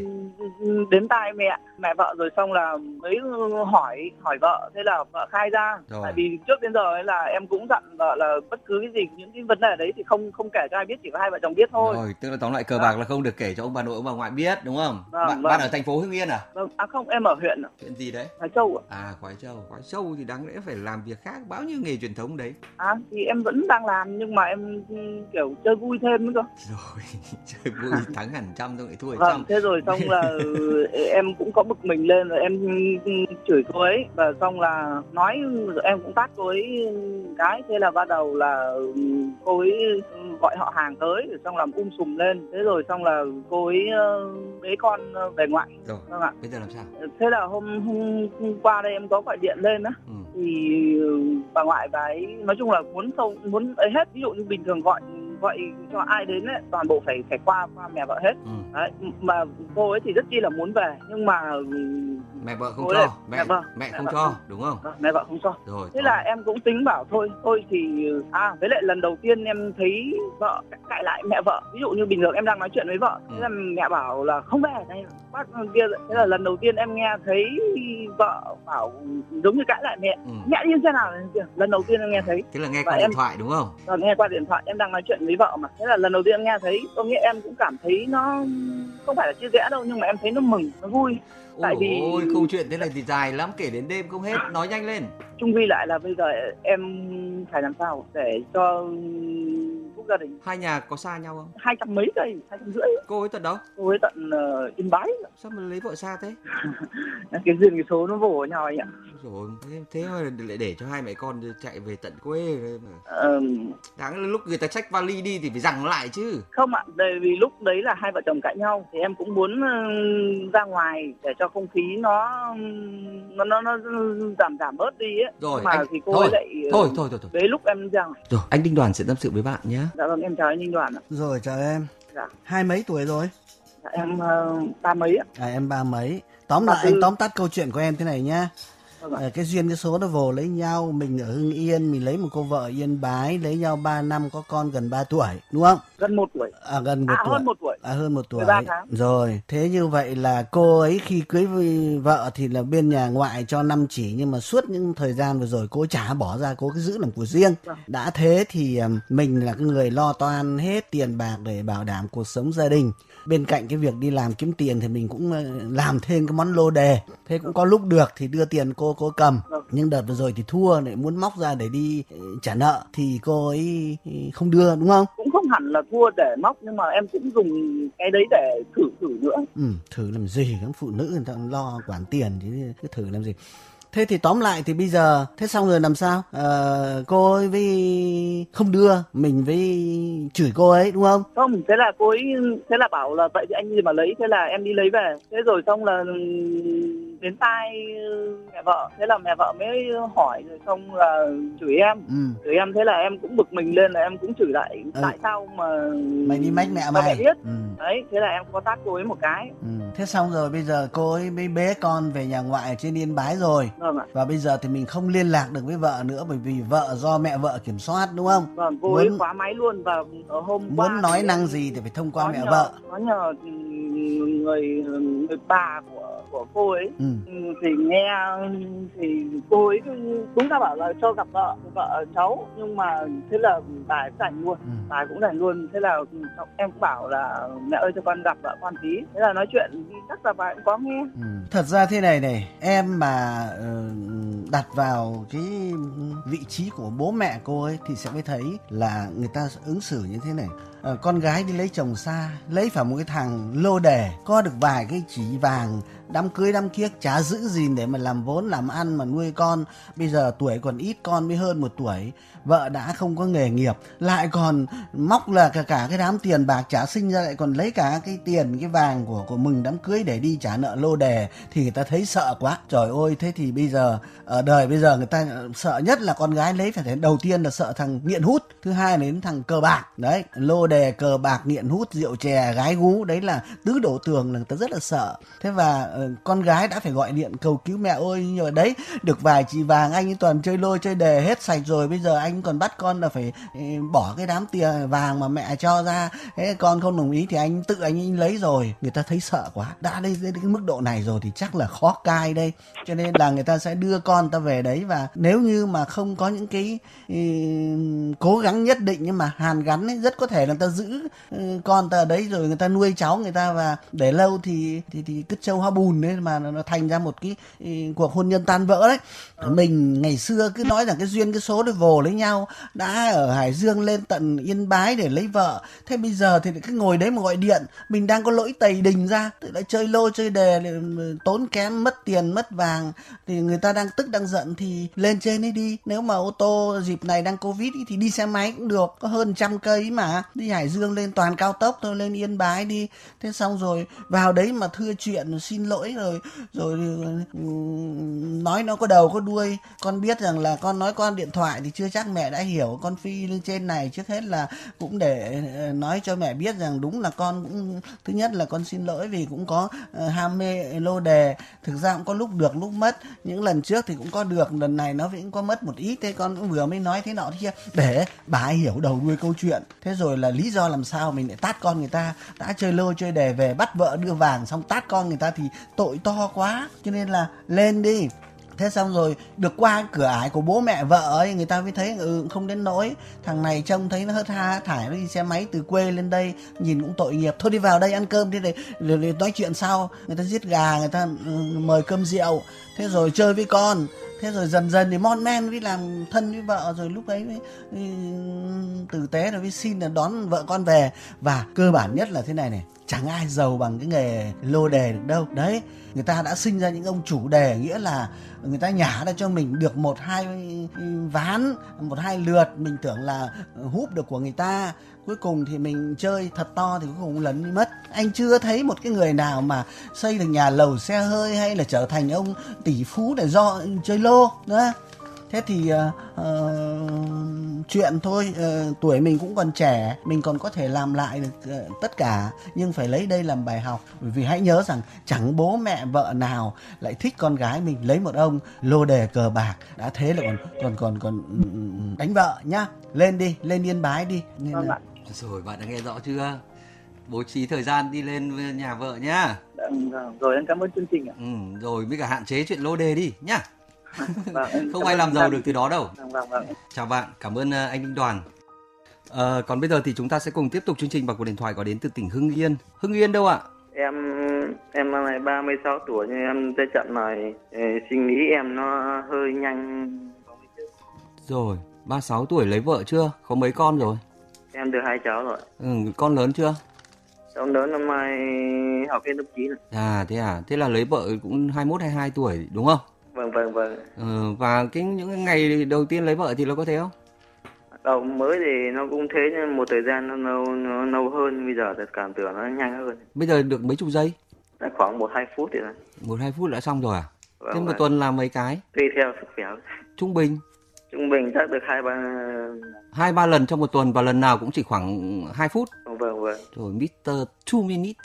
đến tai mẹ mẹ vợ rồi, xong là mới hỏi hỏi vợ, thế là vợ khai ra. Rồi. Tại vì trước đến giờ ấy là em cũng dặn vợ là bất cứ cái gì, những cái vấn đề đấy thì không không kể cho ai biết, chỉ có hai vợ chồng biết thôi. Rồi, tức là tóm lại cờ bạc là không được kể cho ông bà nội ông bà ngoại biết đúng không? Vâng, bạn, vâng. bạn ở thành phố Hưng Yên à? Vâng, à không, em ở huyện Chuyện gì đấy? Hải Châu ạ. À, Khoái Châu. Khoái Châu thì đáng lẽ phải làm việc khác, bao nhiêu nghề truyền thống đấy. À thì em vẫn đang làm, nhưng mà em ừ, kiểu chơi vui thêm nữa cơ. Rồi, chơi vui thắng hẳn trăm thôi lại thua hẳn Vâng, trăm. thế rồi xong là em cũng có bực mình lên, rồi em chửi cô ấy, và xong là nói, rồi em cũng tát cô ấy cái, thế là bắt đầu là cô ấy gọi họ hàng tới, rồi xong làm um sùm lên, thế rồi xong là cô ấy bế con về ngoại. Rồi, Vâng ạ. bây giờ làm sao? Thế là hôm, hôm, hôm qua đây em có gọi điện lên á, Ừ. thì bà ngoại bà ấy nói chung là muốn sâu muốn ấy hết, ví dụ như bình thường gọi gọi cho ai đến ấy, toàn bộ phải phải qua qua mẹ vợ hết. Ừ. Đấy, mà cô ấy thì rất chi là muốn về, nhưng mà Mẹ vợ không cô cho, ấy- mẹ dạ vâng, mẹ mẹ không vợ cho, không. đúng không? mẹ vợ không cho. Rồi. Thế thôi. là em cũng tính bảo thôi thôi thì à với lại lần đầu tiên em thấy vợ cãi lại mẹ vợ, ví dụ như bình thường em đang nói chuyện với vợ, Ừ. thế là mẹ bảo là không về đây bắt kia, thế là lần đầu tiên em nghe thấy vợ bảo giống như cãi lại mẹ. Ừ. Mẹ đi thế nào này kia, lần đầu tiên em nghe thấy. Thế là nghe Và qua em- điện thoại đúng không? Và nghe qua điện thoại, em đang nói chuyện với vợ mà, thế là lần đầu tiên em nghe thấy, có nghĩa em cũng cảm thấy nó không phải là chia rẽ đâu, nhưng mà em thấy nó mừng, nó vui. Tại Ôi vì- ôi, câu chuyện thế này thì dài lắm, kể đến đêm không hết, nói nhanh lên. Chung quy lại là bây giờ em phải làm sao để cho phúc gia đình. Hai nhà có xa nhau không? Hai trăm mấy cây, hai trăm rưỡi, Cô ấy tận đâu? cô ấy tận uh, Yên Bái. Sao mà lấy vợ xa thế? Cái duyên cái số nó vồ nhau anh ạ. Rồi, thế, thế mà lại để cho hai mẹ con chạy về tận quê. Ờ, Đáng lẽ lúc người ta xách vali đi thì phải rằng lại chứ. không ạ, tại vì lúc đấy là hai vợ chồng cãi nhau, thì em cũng muốn uh, ra ngoài để cho không khí nó nó nó, nó giảm giảm bớt đi ấy. Rồi, Nhưng mà anh- thì cô thôi, ấy lại uh, Thôi, thôi, thôi, thôi. đến lúc em ra ngoài. Rồi, anh Đinh Đoàn sẽ tâm sự với bạn nhé. Dạ vâng, em chào anh Ninh Đoàn ạ. Rồi chào em. Dạ. Hai mấy tuổi rồi? Dạ, em uh, ba mấy ạ. À, em ba mấy. Tóm Ba lại tư. anh tóm tắt câu chuyện của em thế này nhá. Vâng ạ. À, cái duyên cái số nó vồ lấy nhau, mình ở Hưng Yên, mình lấy một cô vợ Yên Bái, lấy nhau ba năm, có con gần ba tuổi, đúng không? Gần một tuổi. À, gần một À tuổi. hơn một tuổi. À, hơn một tuổi. mười ba tháng. Rồi, thế như vậy là cô ấy khi cưới với vợ thì là bên nhà ngoại cho năm chỉ, nhưng mà suốt những thời gian vừa rồi cô chả bỏ ra, cô cứ giữ làm của riêng. Vâng. Đã thế thì um, mình là cái người lo toan hết tiền bạc để bảo đảm cuộc sống gia đình. Bên cạnh cái việc đi làm kiếm tiền thì mình cũng uh, làm thêm cái món lô đề. Thế cũng có lúc được thì đưa tiền cô cô cầm. Vâng. Nhưng đợt vừa rồi thì thua, lại muốn móc ra để đi uh, trả nợ thì cô ấy không đưa, đúng không? Cũng không hẳn là thua để móc, nhưng mà em cũng dùng cái đấy để thử thử nữa. Ừ, thử làm gì, các phụ nữ người ta lo quản tiền chứ cứ thử làm gì. Thế thì tóm lại thì bây giờ thế xong rồi làm sao? Ờ, cô ấy với không đưa, mình với chửi cô ấy, đúng không? Không, thế là cô ấy thế là bảo là vậy thì anh gì mà lấy, thế là em đi lấy về. Thế rồi xong là đến tai mẹ vợ, thế là mẹ vợ mới hỏi rồi xong là chửi em. Ừ. Chửi em thế là em cũng bực mình lên là em cũng chửi lại. Ừ. Tại sao mà mày đi mách mẹ mày? Mẹ biết. Ừ. Đấy, thế là em có tát cô ấy một cái. Ừ. Thế xong rồi bây giờ cô ấy mới bế con về nhà ngoại ở trên Yên Bái rồi. Vâng ạ. Và bây giờ thì mình không liên lạc được với vợ nữa bởi vì vợ do mẹ vợ kiểm soát, đúng không? Vâng, cô muốn, ấy khóa máy luôn. Và hôm muốn qua muốn nói năng gì thì phải thông qua mẹ nhờ, vợ. Có nhờ người người bà của của cô ấy. Ừ. Thì nghe thì cô ấy cũng đã bảo là cho gặp vợ vợ cháu, nhưng mà thế là bà ấy rảnh luôn. Ừ. Bà ấy cũng rảnh luôn. Thế là em cũng bảo là mẹ ơi cho con gặp vợ con tí. Thế là nói chuyện chắc là bà ấy cũng có nghe. Ừ. Thật ra thế này này, em mà uh, đặt vào cái vị trí của bố mẹ cô ấy thì sẽ mới thấy là người ta ứng xử như thế này. À, con gái đi lấy chồng xa, lấy phải một cái thằng lô đề, có được vài cái chỉ vàng, đám cưới đám kiếc chả giữ gìn để mà làm vốn làm ăn mà nuôi con. Bây giờ tuổi còn ít, con mới hơn một tuổi, vợ đã không có nghề nghiệp, lại còn móc là cả cả cái đám tiền bạc chả sinh ra, lại còn lấy cả cái tiền cái vàng của của mừng đám cưới để đi trả nợ lô đề, thì người ta thấy sợ quá. Trời ơi, thế thì bây giờ ở đời bây giờ người ta sợ nhất là con gái lấy phải thấy đầu tiên là sợ thằng nghiện hút, thứ hai là đến thằng cờ bạc. Đấy, lô đề, cờ bạc, nghiện hút, rượu chè, gái gú, đấy là tứ đổ tường là người ta rất là sợ. Thế và uh, con gái đã phải gọi điện cầu cứu mẹ ơi, nhưng mà đấy được vài chỉ vàng anh ấy toàn chơi lôi chơi đề hết sạch rồi, bây giờ anh còn bắt con là phải uh, bỏ cái đám tiền vàng mà mẹ cho ra, thế con không đồng ý thì anh tự anh ấy lấy rồi. Người ta thấy sợ quá, đã đến cái mức độ này rồi thì chắc là khó cai đây, cho nên là người ta sẽ đưa con ta về đấy. Và nếu như mà không có những cái uh, cố gắng nhất định nhưng mà hàn gắn ấy, rất có thể là người ta giữ uh, con ta ở đấy rồi người ta nuôi cháu người ta, và để lâu thì thì thì cứt trâu hoa bùn đấy mà nó thành ra một cái uh, cuộc hôn nhân tan vỡ đấy. Mình ngày xưa cứ nói là cái duyên cái số để vồ lấy nhau, đã ở Hải Dương lên tận Yên Bái để lấy vợ, thế bây giờ thì cứ ngồi đấy mà gọi điện, mình đang có lỗi tày đình ra, tự lại chơi lô chơi đề, tốn kém, mất tiền mất vàng, thì người ta đang tức đang giận thì lên trên ấy đi. Nếu mà ô tô dịp này đang Covid ý, thì đi xe máy cũng được, có hơn trăm cây mà, đi Hải Dương lên toàn cao tốc thôi, lên Yên Bái đi, thế xong rồi vào đấy mà thưa chuyện xin lỗi rồi rồi nói nó có đầu có đuôi. Con biết rằng là con nói con điện thoại thì chưa chắc mẹ đã hiểu, con phi lên trên này trước hết là cũng để nói cho mẹ biết rằng đúng là con cũng, thứ nhất là con xin lỗi vì cũng có uh, ham mê lô đề, thực ra cũng có lúc được lúc mất, những lần trước thì cũng có được, lần này nó cũng có mất một ít, thế con cũng vừa mới nói thế nọ thế kia để bà ấy hiểu đầu đuôi câu chuyện. Thế rồi là lý do làm sao mình lại tát con người ta, đã chơi lô chơi đề về bắt vợ đưa vàng xong tát con người ta thì tội to quá, cho nên là lên đi. Thế xong rồi được qua cửa ải của bố mẹ vợ ấy, người ta mới thấy ừ không đến nỗi, thằng này trông thấy nó hớt ha thải, nó đi xe máy từ quê lên đây nhìn cũng tội nghiệp, thôi đi vào đây ăn cơm thế này rồi, rồi nói chuyện sau. Người ta giết gà, người ta ừ, mời cơm rượu, thế rồi chơi với con, thế rồi dần dần thì mon men với làm thân với vợ, rồi lúc đấy mới ừ, tử tế rồi mới xin là đón vợ con về. Và cơ bản nhất là thế này này, chẳng ai giàu bằng cái nghề lô đề được đâu. Đấy, người ta đã sinh ra những ông chủ đề, nghĩa là người ta nhả ra cho mình được một hai ván, một hai lượt, mình tưởng là húp được của người ta, cuối cùng thì mình chơi thật to thì cuối cùng lấn đi mất. Anh chưa thấy một cái người nào mà xây được nhà lầu xe hơi hay là trở thành ông tỷ phú để do chơi lô nữa. Thế thì uh, uh, chuyện thôi, uh, tuổi mình cũng còn trẻ, mình còn có thể làm lại được uh, tất cả, nhưng phải lấy đây làm bài học. Bởi vì hãy nhớ rằng chẳng bố mẹ vợ nào lại thích con gái mình lấy một ông lô đề cờ bạc, đã thế là còn còn còn còn đánh vợ nhá. Lên đi, lên Yên Bái đi. Nên vâng là... Rồi, bạn đã nghe rõ chưa? Bố trí thời gian đi lên nhà vợ nhá. Rồi, em cảm ơn chương trình ạ. Ừ, rồi mới cả hạn chế chuyện lô đề đi nhá. Vâng, không ai làm giàu được từ đó đâu. Vâng, vâng. Chào bạn, cảm ơn anh Đinh Đoàn. À, còn bây giờ thì chúng ta sẽ cùng tiếp tục chương trình bằng cuộc điện thoại có đến từ tỉnh Hưng Yên. Hưng Yên đâu ạ? Em em năm nay ba mươi sáu tuổi nhưng em tới trận này suy nghĩ em nó hơi nhanh. Rồi, ba mươi sáu tuổi lấy vợ chưa? Có mấy con rồi? Em được hai cháu rồi. Ừ, con lớn chưa? Cháu lớn năm nay học hết lớp chín rồi. À thế à, thế là lấy vợ cũng hai mươi mốt hai mươi hai tuổi đúng không? Vâng vâng vâng. Ừ, và cái những ngày đầu tiên lấy vợ thì nó có thế không? Đầu mới thì nó cũng thế nhưng một thời gian nó lâu nó lâu hơn, bây giờ thì cảm tưởng nó nhanh hơn. Bây giờ được mấy chục giây? Đã khoảng một hai phút thì là. Một hai phút đã xong rồi à? Vâng, Thế một vâng. tuần làm mấy cái? Tùy theo sức khỏe. Trung bình? Trung bình chắc được hai ba. Hai ba lần trong một tuần và lần nào cũng chỉ khoảng hai phút. Vâng vâng. Rồi mít tơ two minutes.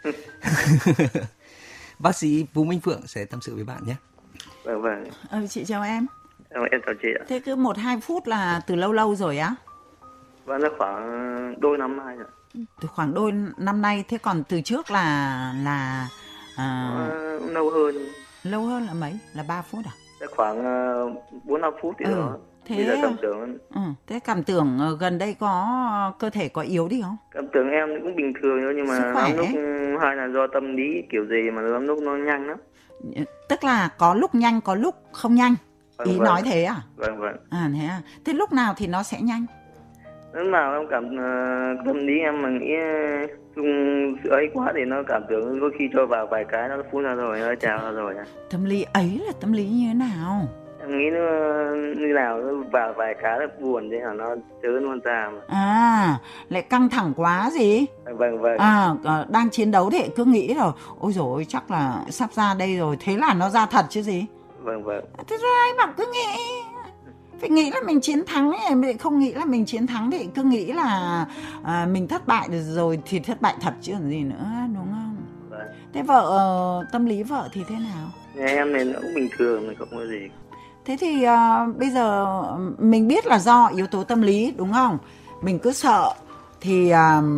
Bác sĩ Vũ Minh Phượng sẽ tâm sự với bạn nhé. Vâng vâng. Ờ, chị chào em. Em, em chào chị ạ. Thế cứ một hai phút là từ lâu lâu rồi á? Vâng, nó khoảng đôi năm nay ạ. Từ khoảng đôi năm nay. Thế còn từ trước là là à, à, lâu hơn. Lâu hơn là mấy? Là ba phút à? Đã khoảng bốn năm phút thì ừ. đó. Thế Bây giờ cảm tưởng. Ừ. Thế cảm tưởng gần đây có cơ thể có yếu đi không? Cảm tưởng em cũng bình thường thôi, nhưng mà lắm lúc hay là do tâm lý kiểu gì mà lắm lúc nó nhanh lắm. Tức là có lúc nhanh có lúc không nhanh. Vâng, Ý vâng. nói thế à? Vâng vâng. À thế à? Thế lúc nào thì nó sẽ nhanh? Lúc nào em cảm uh, tâm lý em mà nghĩ chung sự ấy quá thì nó cảm tưởng đôi khi cho vào vài cái nó phun ra rồi, nó trào ra rồi. Tâm lý ấy là tâm lý như thế nào? Em nghĩ nó như nào, nó vào vài cái nó buồn thế là nó trớn luôn ra mà. À, lại căng thẳng quá gì? Vâng vâng. À, đang chiến đấu thì cứ nghĩ rồi, ôi dồi ôi, chắc là sắp ra đây rồi, thế là nó ra thật chứ gì? Vâng vâng. Thế rồi ai bảo cứ nghĩ, phải nghĩ là mình chiến thắng ấy, mình không nghĩ là mình chiến thắng thì cứ nghĩ là à, mình thất bại được rồi thì thất bại thật chứ còn gì nữa, đúng không? Vâng. Thế vợ, tâm lý vợ thì thế nào? Nhà em này nó cũng bình thường, này không có gì. Thế thì uh, bây giờ mình biết là do yếu tố tâm lý đúng không? Mình cứ sợ thì uh,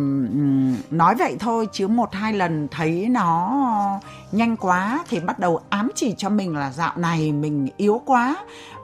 nói vậy thôi, chứ một hai lần thấy nó nhanh quá thì bắt đầu ám chỉ cho mình là dạo này mình yếu quá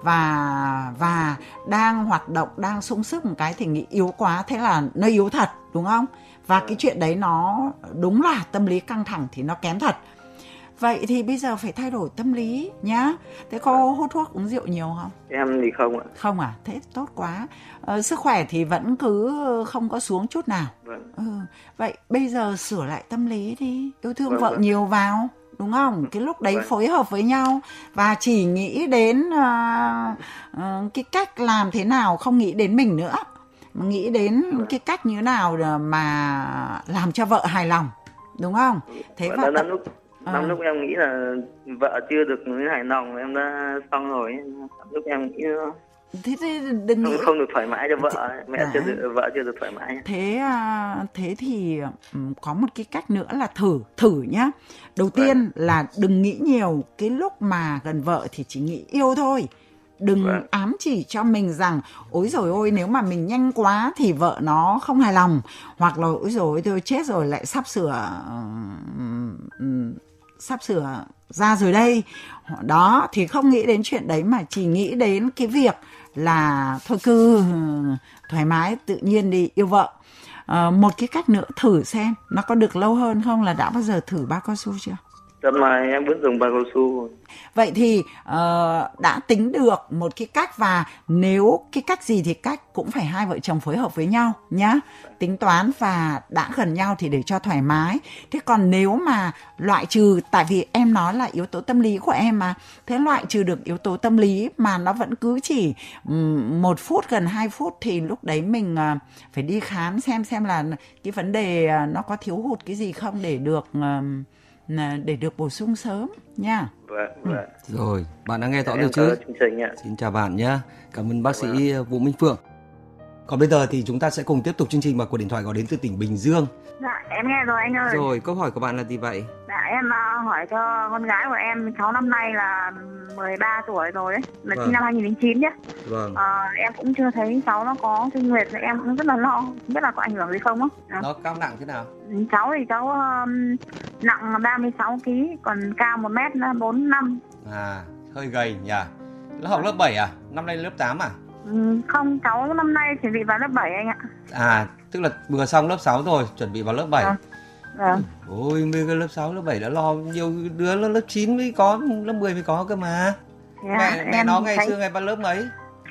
và và đang hoạt động, đang sung sức một cái thì nghĩ yếu quá, thế là nó yếu thật đúng không? Và cái chuyện đấy nó đúng là tâm lý căng thẳng thì nó kém thật. Vậy thì bây giờ phải thay đổi tâm lý nhá. Thế cô hút thuốc uống rượu nhiều không? Em thì không ạ. Không à? Thế tốt quá. Ờ, sức khỏe thì vẫn cứ không có xuống chút nào. Vâng. Ừ. Vậy bây giờ sửa lại tâm lý đi. Yêu thương Vâng, vợ vâng. nhiều vào. Đúng không? Cái lúc đấy Vâng. phối hợp với nhau. Và chỉ nghĩ đến uh, uh, cái cách làm thế nào, không nghĩ đến mình nữa. Mà nghĩ đến Vâng. cái cách như thế nào mà làm cho vợ hài lòng. Đúng không? Thế Vâng, vợ lắm lúc À. lắm lúc em nghĩ là vợ chưa được hài lòng em đã xong rồi. Lúc em nghĩ nó thế thì đừng nghĩ không, không được thoải mái cho vợ. Mẹ Đấy. chưa được, vợ chưa được thoải mái. thế à, thế thì um, có một cái cách nữa là thử thử nhá. Đầu tiên là đừng nghĩ nhiều. Cái lúc mà gần vợ thì chỉ nghĩ yêu thôi. Đừng Vâng. ám chỉ cho mình rằng ôi dồi ôi, nếu mà mình nhanh quá thì vợ nó không hài lòng, hoặc là ôi dồi ôi tôi chết rồi, lại sắp sửa um, um, sắp sửa ra rồi đây. Đó, thì không nghĩ đến chuyện đấy mà chỉ nghĩ đến cái việc là thôi cứ thoải mái tự nhiên đi yêu vợ. À, một cái cách nữa thử xem nó có được lâu hơn không, là đã bao giờ thử bao cao su chưa? Tầm này em vẫn dùng bao cao su. Vậy thì uh, đã tính được một cái cách, và nếu cái cách gì thì cách cũng phải hai vợ chồng phối hợp với nhau nhá. Tính toán và đã gần nhau thì để cho thoải mái. Thế còn nếu mà loại trừ, tại vì em nói là yếu tố tâm lý của em mà, thế loại trừ được yếu tố tâm lý mà nó vẫn cứ chỉ um, một phút gần hai phút thì lúc đấy mình uh, phải đi khám xem xem là cái vấn đề uh, nó có thiếu hụt cái gì không để được uh, để được bổ sung sớm nha. Vâng, vâng. Rồi, bạn đã nghe rõ Em được có chứ? chương trình ạ. Xin chào bạn nhé. Cảm ơn bác sĩ Vũ Minh Phượng. Còn bây giờ thì chúng ta sẽ cùng tiếp tục chương trình, và cuộc điện thoại gọi đến từ tỉnh Bình Dương. Dạ, em nghe rồi anh ơi. Rồi, câu hỏi của bạn là gì vậy? Dạ, em uh, hỏi cho con gái của em, cháu năm nay là mười ba tuổi rồi ấy, là Vâng. sinh năm hai nghìn không trăm lẻ chín nhé. Vâng. Uh, em cũng chưa thấy cháu nó có kinh nguyệt, em cũng rất là lo, không biết là có ảnh hưởng gì không á. À. Nó cao nặng thế nào? Cháu thì cháu uh, nặng ba mươi sáu ki lô gam, còn cao một mét bốn mươi lăm. À, hơi gầy nhỉ? Nó học lớp bảy à? Năm nay lớp tám à? Ừ, không, cháu năm nay chuẩn bị vào lớp bảy anh ạ. À, tức là vừa xong lớp sáu rồi, chuẩn bị vào lớp bảy. Vâng. Vâng. Ôi, mới cái lớp sáu, lớp bảy đã lo, nhiều đứa lớp lớp chín mới có, lớp mười mới có cơ mà. Yeah, Mẹ, mẹ em nó ngày thấy... xưa ngày ba lớp mấy?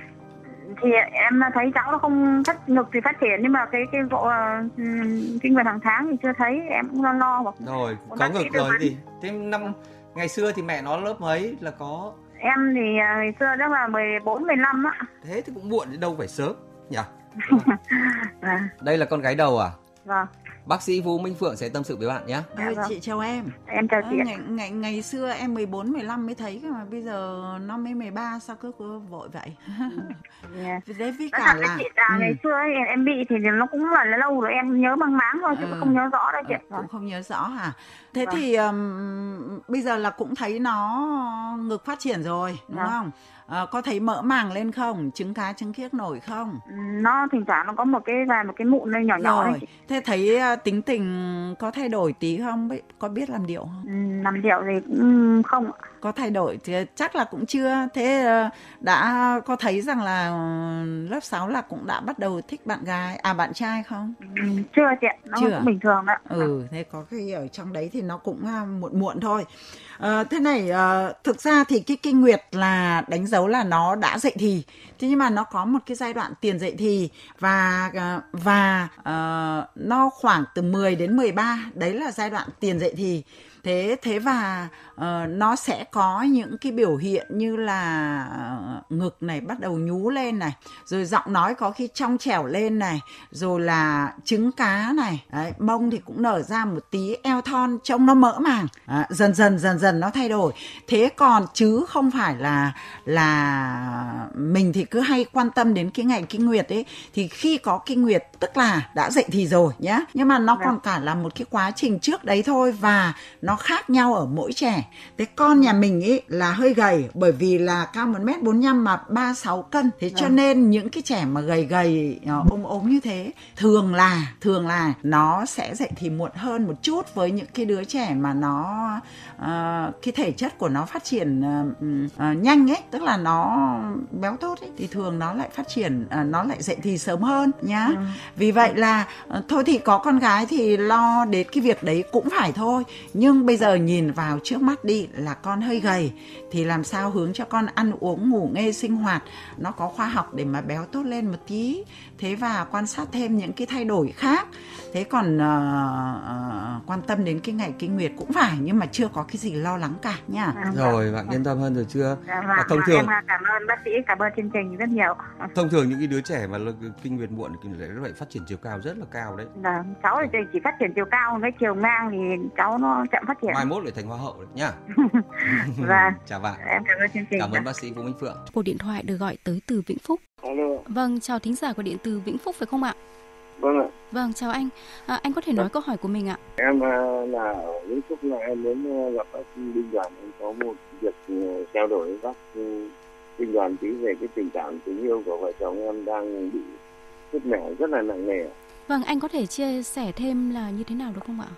Thì em thấy cháu nó không phát ngực thì phát triển, nhưng mà cái cái bộ uh, kinh nguyệt hàng tháng thì chưa thấy, em cũng lo lo. Mà. Rồi, Một có bác sĩ ngực tư rồi vấn. gì? Thế năm ngày xưa thì mẹ nó lớp mấy là có? Em thì uh, ngày xưa chắc là mười bốn, mười lăm á. Thế thì cũng muộn, đâu phải sớm nhỉ? À, Đây là con gái đầu à? vâng. Bác sĩ Vũ Minh Phượng sẽ tâm sự với bạn nhé. Ừ, chị chào em. Em chào chị. Ừ, ngày, ngày ngày xưa em mười bốn mười lăm mới thấy mà bây giờ nó mới mười ba, sao cứ, cứ vội vậy? Yeah. Đấy với cả là chị, à, ừ. ngày xưa ấy, em bị thì nó cũng là lâu rồi, em nhớ mang máng thôi chứ ừ. không nhớ rõ đâu chị. Ừ, cũng không nhớ rõ hả? Thế vâng. thì um, bây giờ là cũng thấy nó ngực phát triển rồi đúng vâng. không? À, có thấy mỡ màng lên không? Trứng cá trứng khiếc nổi không? Nó thỉnh thoảng nó có một cái vài một cái mụn này nhỏ nhỏ rồi. đấy chị. Thế thấy uh, tính tình có thay đổi tí không? Có biết làm điệu không? Ừ, làm điệu thì um, không. Có thay đổi thì chắc là cũng chưa. Thế uh, đã có thấy rằng là uh, lớp sáu là cũng đã bắt đầu thích bạn gái, à bạn trai không? Ừ, chưa chị ạ, nó chưa. cũng bình thường đó. Ừ, thế có khi ở trong đấy thì nó cũng uh, muộn muộn thôi. Uh, thế này, uh, thực ra thì cái kinh nguyệt là đánh dấu là nó đã dậy thì. Thế nhưng mà nó có một cái giai đoạn tiền dậy thì và uh, và uh, nó khoảng từ mười đến mười ba, đấy là giai đoạn tiền dậy thì. Thế thế và uh, nó sẽ có những cái biểu hiện như là uh, ngực này bắt đầu nhú lên này, rồi giọng nói có khi trong trẻo lên này, rồi là trứng cá này, đấy, mông thì cũng nở ra một tí, eo thon trông nó mỡ màng, à, dần dần dần dần nó thay đổi. Thế còn chứ không phải là là mình thì cứ hay quan tâm đến cái ngày kinh nguyệt ấy, thì khi có kinh nguyệt tức là đã dậy thì rồi nhá, nhưng mà nó còn cả là một cái quá trình trước đấy thôi, và nó khác nhau ở mỗi trẻ. Thế con nhà mình ý là hơi gầy, bởi vì là cao một mét bốn mươi lăm mà ba mươi sáu cân. Thế cho nên những cái trẻ mà gầy gầy ốm ốm như thế thường là thường là nó sẽ dậy thì muộn hơn một chút với những cái đứa trẻ mà nó uh, cái thể chất của nó phát triển uh, uh, nhanh ấy, tức là nó béo tốt ấy, thì thường nó lại phát triển uh, nó lại dậy thì sớm hơn nhá. Ừ. Vì vậy là uh, thôi thì có con gái thì lo đến cái việc đấy cũng phải thôi, nhưng bây giờ nhìn vào trước mắt đi là con hơi gầy thì làm sao hướng cho con ăn uống ngủ nghê sinh hoạt nó có khoa học để mà béo tốt lên một tí. Thế và quan sát thêm những cái thay đổi khác. Thế còn uh, uh, quan tâm đến cái ngày kinh nguyệt cũng phải, nhưng mà chưa có cái gì lo lắng cả nha. À, rồi bạn yên tâm hơn rồi chưa? Dạ, và thông thường em cảm ơn bác sĩ, cảm ơn chương trình rất nhiều. Thông thường những cái đứa trẻ mà kinh nguyệt muộn thì nó lại phát triển chiều cao rất là cao đấy. Dạ, cháu thì chỉ phát triển chiều cao, với chiều ngang thì cháu nó chậm phát triển. Mai mốt lại thành hoa hậu đấy nhá. Vâng. Chào bạn. Em cảm ơn chương trình. Cảm ơn bác sĩ Vũ Minh Phượng. Cuộc điện thoại được gọi tới từ Vĩnh Phúc. Alo. Vâng, chào thính giả của điện từ Vĩnh Phúc phải không ạ? Vâng ạ. Vâng, chào anh. À, anh có thể nói câu hỏi của mình ạ? Em là ở Vĩnh Phúc, là em muốn gặp bác Đinh Đoàn, em có một việc trao đổi với bác Đinh Đoàn tí về cái tình cảm tình yêu của vợ chồng em đang bị sứt mẻ rất là nặng nề. Vâng, anh có thể chia sẻ thêm là như thế nào được không ạ?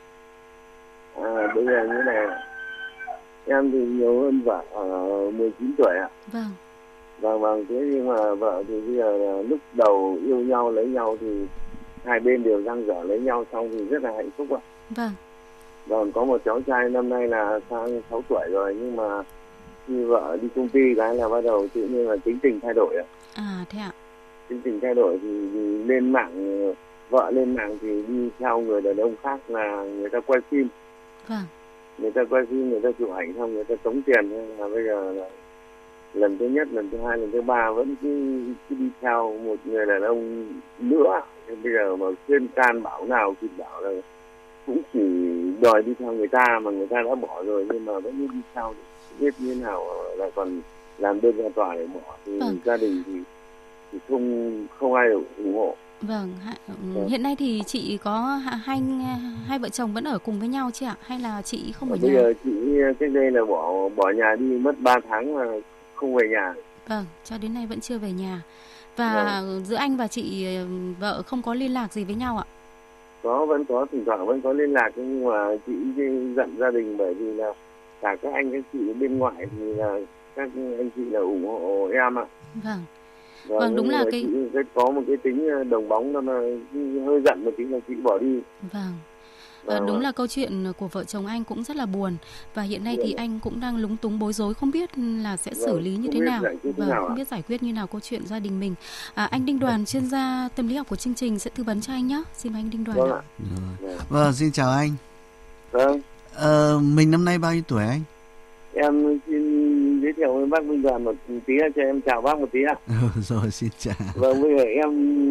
À, bây giờ như này, em thì nhiều hơn vợ ở mười chín tuổi ạ. Vâng. Vâng, vâng, thế nhưng mà vợ thì bây giờ là lúc đầu yêu nhau lấy nhau thì hai bên đều răng dở lấy nhau xong thì rất là hạnh phúc ạ. Vâng. Vâng, có một cháu trai năm nay là sang sáu tuổi rồi, nhưng mà khi vợ đi công ty cái là bắt đầu tự nhiên là tính tình thay đổi ạ. À, thế ạ? Tính tình thay đổi thì lên mạng, vợ lên mạng thì đi theo người đàn ông khác là người ta quay phim. Vâng. Người ta quay phim, người ta chụp ảnh xong người ta tống tiền, là bây giờ là lần thứ nhất, lần thứ hai, lần thứ ba vẫn cứ, cứ đi theo một người đàn ông nữa. Thế bây giờ mà khuyên can bảo nào thì bảo là cũng chỉ đòi đi theo người ta, mà người ta đã bỏ rồi nhưng mà vẫn đi theo, biết như thế nào là còn làm đơn ra tòa để bỏ thì vâng. Gia đình thì, thì không không ai được ủng hộ. Vâng, vâng, hiện nay thì chị có hai hai vợ chồng vẫn ở cùng với nhau chứ ạ, hay là chị không ở Bây nhà? Bây giờ chị cách đây là bỏ bỏ nhà đi mất ba tháng mà không về nhà. Vâng, cho đến nay vẫn chưa về nhà. Và vâng. Giữa anh và chị vợ không có liên lạc gì với nhau ạ? Có, vẫn có, thỉnh thoảng vẫn có liên lạc, nhưng mà chị giận gia đình bởi vì là cả các anh các chị bên ngoài thì là các anh chị là ủng hộ em ạ. Vâng. Vâng, vâng đúng là cái chị có một cái tính đồng bóng, nó hơi giận một tí là chị bỏ đi. Vâng. Và đúng là câu chuyện của vợ chồng anh cũng rất là buồn, và hiện nay thì anh cũng đang lúng túng bối rối, không biết là sẽ xử lý như thế nào và không biết giải quyết như nào câu chuyện gia đình mình. À, anh Đinh Đoàn, chuyên gia tâm lý học của chương trình sẽ tư vấn cho anh nhé. Xin mời anh Đinh Đoàn. Vâng, ạ. Vâng, xin chào anh. Vâng. Ờ, mình năm nay bao nhiêu tuổi anh? Em xin giới thiệu với bác Đinh Đoàn một tí, cho em chào bác một tí ạ. Ừ, rồi xin chào. Vâng, bây giờ em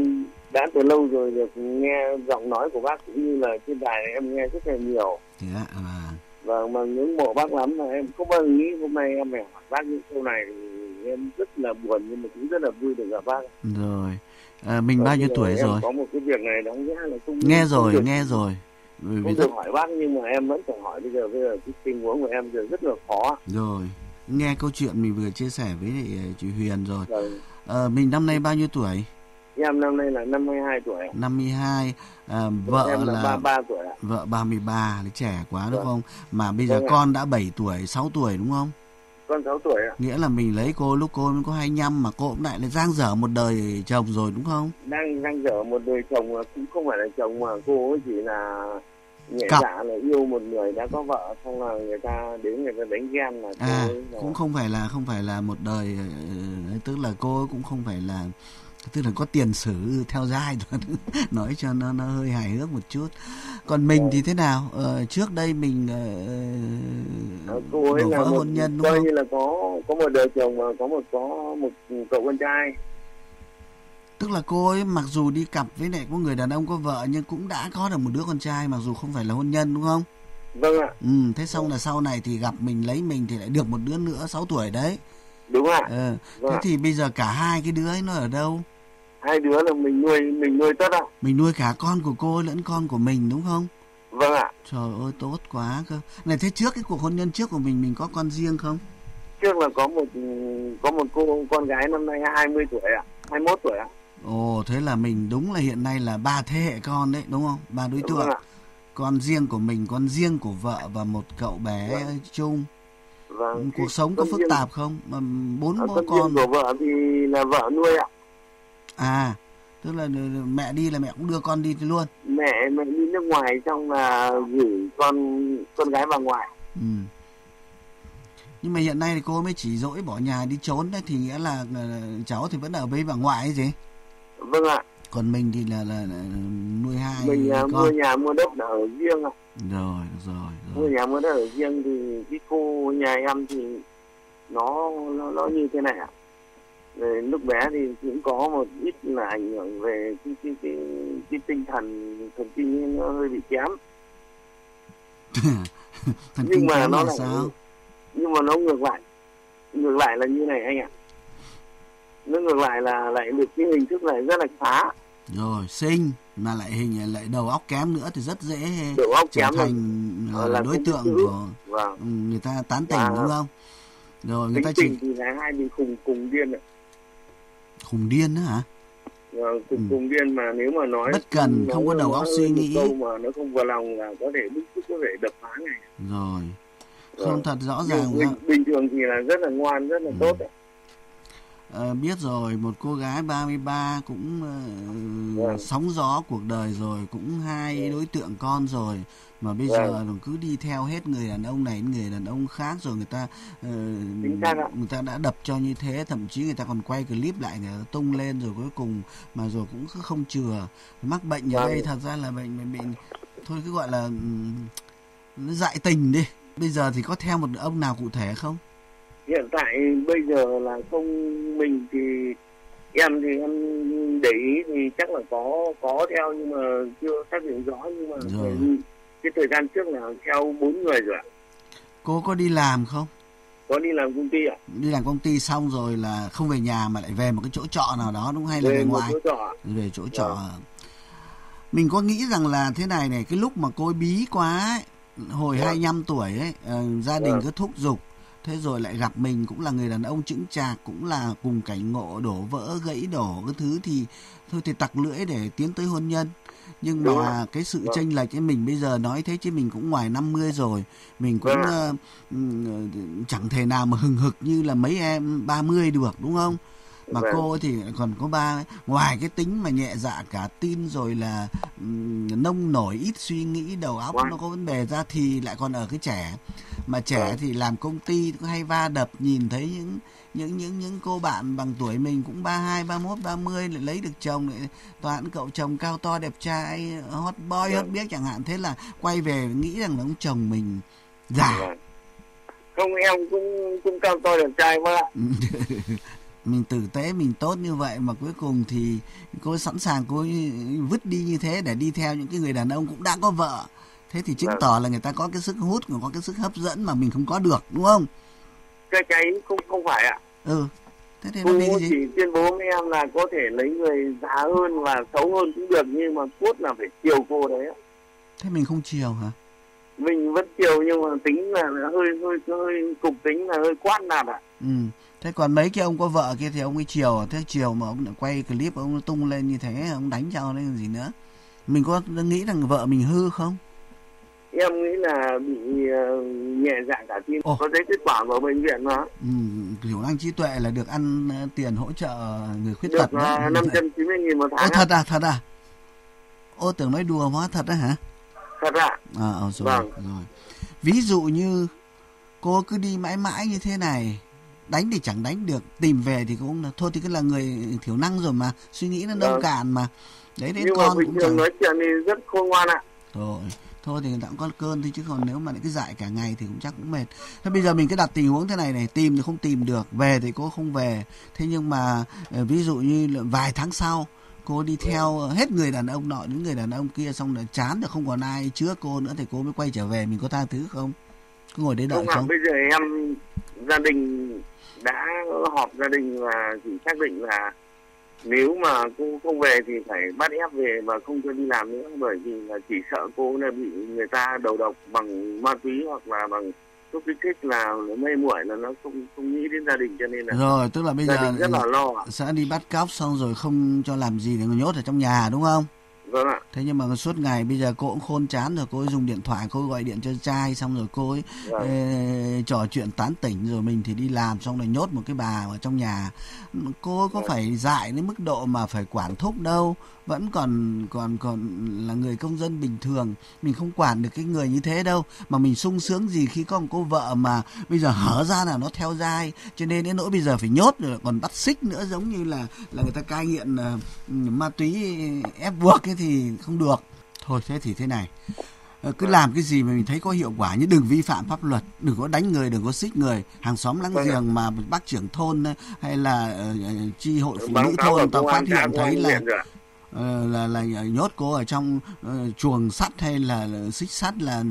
đã từ lâu rồi được nghe giọng nói của bác cũng như là trên đài này em nghe rất là nhiều. Thế ạ. À. Và mà ngưỡng mộ bác lắm, mà em không bao giờ nghĩ hôm nay em phải hỏi bác những câu này, thì em rất là buồn nhưng mà cũng rất là vui được gặp bác. Rồi. À, mình và bao nhiêu tuổi em rồi? Có một cái việc này đáng lẽ là không nghe rồi, không được, nghe rồi. Không được rất... hỏi bác nhưng mà em vẫn phải hỏi bây giờ. Bây giờ cái tình huống của em giờ rất là khó. Rồi. Nghe câu chuyện mình vừa chia sẻ với chị Huyền rồi. Rồi. À, mình năm nay bao nhiêu tuổi? Em năm nay là năm mươi hai tuổi. năm mươi hai. À, vợ em là, là ba mươi ba tuổi. Vợ ba mươi ba, trẻ quá đúng vâng. không? Mà bây giờ vâng con đã bảy tuổi, sáu tuổi đúng không? Con sáu tuổi ạ. Nghĩa là mình lấy cô lúc cô mới có hai mươi lăm mà cô cũng lại là dang dở một đời chồng rồi đúng không? Đang dang dở một đời chồng mà cũng không phải là chồng, mà cô chỉ là nhẹ dạ là yêu một người đã có vợ, xong là người ta đến người ta đánh ghen là à, cô là... cũng không phải là không phải là một đời, tức là cô cũng không phải là, tức là có tiền sử theo dai rồi nói cho nó nó hơi hài hước một chút. Còn mình thì thế nào? Ờ, trước đây mình uh, cô ấy đổ là vỡ một, hôn nhân đúng coi không? như là có có một đời chồng mà có một có một cậu con trai. Tức là cô ấy mặc dù đi cặp với lại có người đàn ông có vợ nhưng cũng đã có được một đứa con trai mặc dù không phải là hôn nhân đúng không? Vâng ạ. Ừ, thế xong là sau này thì gặp mình lấy mình thì lại được một đứa nữa sáu tuổi đấy. Đúng ạ. Ừ. Vâng Thế ạ. thì bây giờ cả hai cái đứa ấy nó ở đâu? Hai đứa là mình nuôi mình nuôi tất ạ. Mình nuôi cả con của cô ấy lẫn con của mình đúng không? Vâng ạ. Trời ơi tốt quá cơ. Này thế trước cái cuộc hôn nhân trước của mình mình có con riêng không? Trước là có một có một cô con gái năm nay hai mươi tuổi ạ, hai mươi mốt tuổi ạ. Ồ thế là mình đúng là hiện nay là ba thế hệ con đấy đúng không? Ba đối tượng. Vâng ạ. Con riêng của mình, con riêng của vợ và một cậu bé vâng. chung. Vâng. Cuộc sống có phức riêng... tạp không? Mà bốn à, bố con. Con riêng của vợ thì là vợ nuôi ạ. À, tức là mẹ đi là mẹ cũng đưa con đi luôn. Mẹ mẹ đi nước ngoài xong là gửi con con gái vào ngoại. Ừ. Nhưng mà hiện nay thì cô mới chỉ dỗi bỏ nhà đi trốn đấy, thì nghĩa là cháu thì vẫn ở với bà ngoại ấy gì? Vâng ạ. Còn mình thì là, là, là nuôi hai mình con. Mua nhà mua đất ở riêng ạ. Rồi, rồi, rồi. Mua nhà mua đất ở riêng thì cái cô nhà em thì nó nó, nó như thế này ạ. Rồi, lúc bé thì cũng có một ít là ảnh hưởng về cái cái cái, cái tinh thần thần kinh nó hơi bị kém. Thần nhưng kinh mà kém nó là lại sao? Nhưng mà nó ngược lại. Ngược lại là như này anh ạ. Nó ngược lại là lại được cái hình thức này rất là khá. Rồi, xinh mà lại hình lại đầu óc kém nữa thì rất dễ đầu óc trở kém thành là, là đối tượng chữ. của vâng. người ta tán tỉnh à, đúng không? Rồi người ta chỉ thì là hai bị khùng khùng điên ạ. Khùng điên nữa hả? Vâng, khùng, ừ. khùng điên mà nếu mà nói bất cần, không có đầu óc suy nghĩ. Câu mà nó không vào lòng là có thể bức xúc, có thể đập phá này. Rồi. Không vâng. Thật rõ ràng. Bình, bình thường thì là rất là ngoan, rất là ừ. tốt ạ. À, biết rồi, một cô gái ba mươi ba cũng uh, vâng. sóng gió cuộc đời rồi, cũng hai vâng. đối tượng con rồi, mà bây vâng. giờ cứ đi theo hết người đàn ông này người đàn ông khác rồi, người ta uh, người ta đã đập cho như thế, thậm chí người ta còn quay clip lại, người ta tung lên rồi cuối cùng mà rồi cũng không chừa. Mắc bệnh ở vâng. đây thật ra là bệnh bệnh, bệnh thôi cứ gọi là nó dại tình đi. Bây giờ thì có theo một ông nào cụ thể không? Hiện tại bây giờ là không, mình thì em thì em để ý thì chắc là có có theo nhưng mà chưa xác định rõ, nhưng mà rồi. Cái thời gian trước là theo bốn người rồi ạ. Cô có đi làm không? Có đi làm công ty ạ. Đi làm công ty xong rồi là không về nhà mà lại về một cái chỗ trọ nào đó đúng không? Hay là về, về ngoài? Chỗ trọ. Về chỗ trọ. Rồi. Mình có nghĩ rằng là thế này này, cái lúc mà cô ấy bí quá ấy, hồi rồi. hai mươi lăm tuổi ấy, uh, gia đình rồi. cứ thúc giục. Thế rồi lại gặp mình cũng là người đàn ông chững chạc, cũng là cùng cảnh ngộ đổ vỡ gãy đổ cái thứ thì thôi thì tặc lưỡi để tiến tới hôn nhân. Nhưng mà Đúng. cái sự Đúng. chênh lệch ấy, mình bây giờ nói thế chứ mình cũng ngoài năm mươi rồi, mình cũng uh, uh, chẳng thể nào mà hừng hực như là mấy em ba mươi được đúng không? Mà vâng. cô thì còn có ba, ngoài cái tính mà nhẹ dạ cả tin rồi là um, nông nổi ít suy nghĩ, đầu óc vâng. nó có vấn đề ra thì lại còn ở cái trẻ. Mà trẻ vâng. thì làm công ty cũng hay va đập, nhìn thấy những những những những cô bạn bằng tuổi mình cũng ba mươi hai, ba mươi mốt, ba mươi lại lấy được chồng, lại toàn cậu chồng cao to đẹp trai, hot boy vâng. hot biết chẳng hạn, thế là quay về nghĩ rằng là ông chồng mình già. Vâng. Không, em cũng cũng cao to đẹp trai mà. mình tử tế, mình tốt như vậy mà cuối cùng thì cô sẵn sàng cô vứt đi như thế để đi theo những cái người đàn ông cũng đã có vợ. Thế thì chứng vâng. tỏ là người ta có cái sức hút, có cái sức hấp dẫn mà mình không có được, đúng không? Cái cái không không phải ạ. Ừ. Thế thì cô nó chỉ tuyên bố với em là có thể lấy người già hơn và xấu hơn cũng được, nhưng mà cốt là phải chiều cô đấy ạ. Thế mình không chiều hả? Mình vẫn chiều nhưng mà tính là hơi hơi hơi cục tính là hơi quát nạt ạ. Ừ. Thế còn mấy cái ông có vợ kia thì ông ấy chiều, thế chiều mà ông lại quay clip ông tung lên như thế, ông đánh cho nên gì nữa. Mình có nghĩ rằng vợ mình hư không? Em nghĩ là bị uh, nhẹ dạ cả tin. Ồ. Có thấy kết quả vào bệnh viện mà. Ừ, thiểu năng trí tuệ là được ăn uh, tiền hỗ trợ người khuyết được, tật. Được uh, năm trăm chín mươi nghìn một tháng. Ô, thật à, thật à? Ô, tưởng nói đùa hóa thật đó hả? Thật ạ. À, à, rồi, vâng. rồi. Ví dụ như cô cứ đi mãi mãi như thế này, đánh thì chẳng đánh được, tìm về thì cũng là thôi thì cứ là người thiểu năng rồi mà, suy nghĩ nó nông vâng. cạn mà. Đấy đến nhưng con mà bình cũng thường chẳng... nói chuyện thì rất khôn ngoan ạ. Rồi, thôi thì người ta cũng có cơn thôi, chứ còn nếu mà lại cứ dại cả ngày thì cũng chắc cũng mệt. Thế bây giờ mình cứ đặt tình huống thế này này, tìm thì không tìm được, về thì cô không về. Thế nhưng mà ví dụ như vài tháng sau cô đi theo hết người đàn ông nọ đến người đàn ông kia, xong rồi chán được không còn ai chứa cô nữa thì cô mới quay trở về, mình có tha thứ không? Cứ ngồi đấy đợi không? Không, bây giờ em gia đình đã họp gia đình và chỉ xác định là nếu mà cô không về thì phải bắt ép về và không cho đi làm nữa, bởi vì là chỉ sợ cô là bị người ta đầu độc bằng ma túy hoặc là bằng thuốc kích thích, là nó mê muội, là nó không không nghĩ đến gia đình, cho nên là rồi tức là bây gia giờ đình rất là lo. Sẽ đi bắt cóc xong rồi không cho làm gì để nhốt ở trong nhà, đúng không? Vâng ạ. Thế nhưng mà suốt ngày bây giờ cô cũng khôn chán rồi, cô ấy dùng điện thoại, cô ấy gọi điện cho trai, xong rồi cô ấy vâng. ê, trò chuyện tán tỉnh, rồi mình thì đi làm, xong rồi nhốt một cái bà ở trong nhà. Cô ấy có vâng. phải dại đến mức độ mà phải quản thúc đâu, vẫn còn còn còn là người công dân bình thường, mình không quản được cái người như thế đâu, mà mình sung sướng gì khi có một cô vợ mà bây giờ hở ra là nó theo dai, cho nên đến nỗi bây giờ phải nhốt rồi còn bắt xích nữa, giống như là là người ta cai nghiện uh, ma túy ép buộc ấy thì không được. Thôi thế thì thế này, cứ làm cái gì mà mình thấy có hiệu quả, nhưng đừng vi phạm pháp luật, đừng có đánh người, đừng có xích người. Hàng xóm láng giềng mà bác trưởng thôn hay là uh, chi hội phụ nữ thôn tao phát hiện thấy là uh, là là nhốt cô ở trong uh, chuồng sắt hay là xích sắt là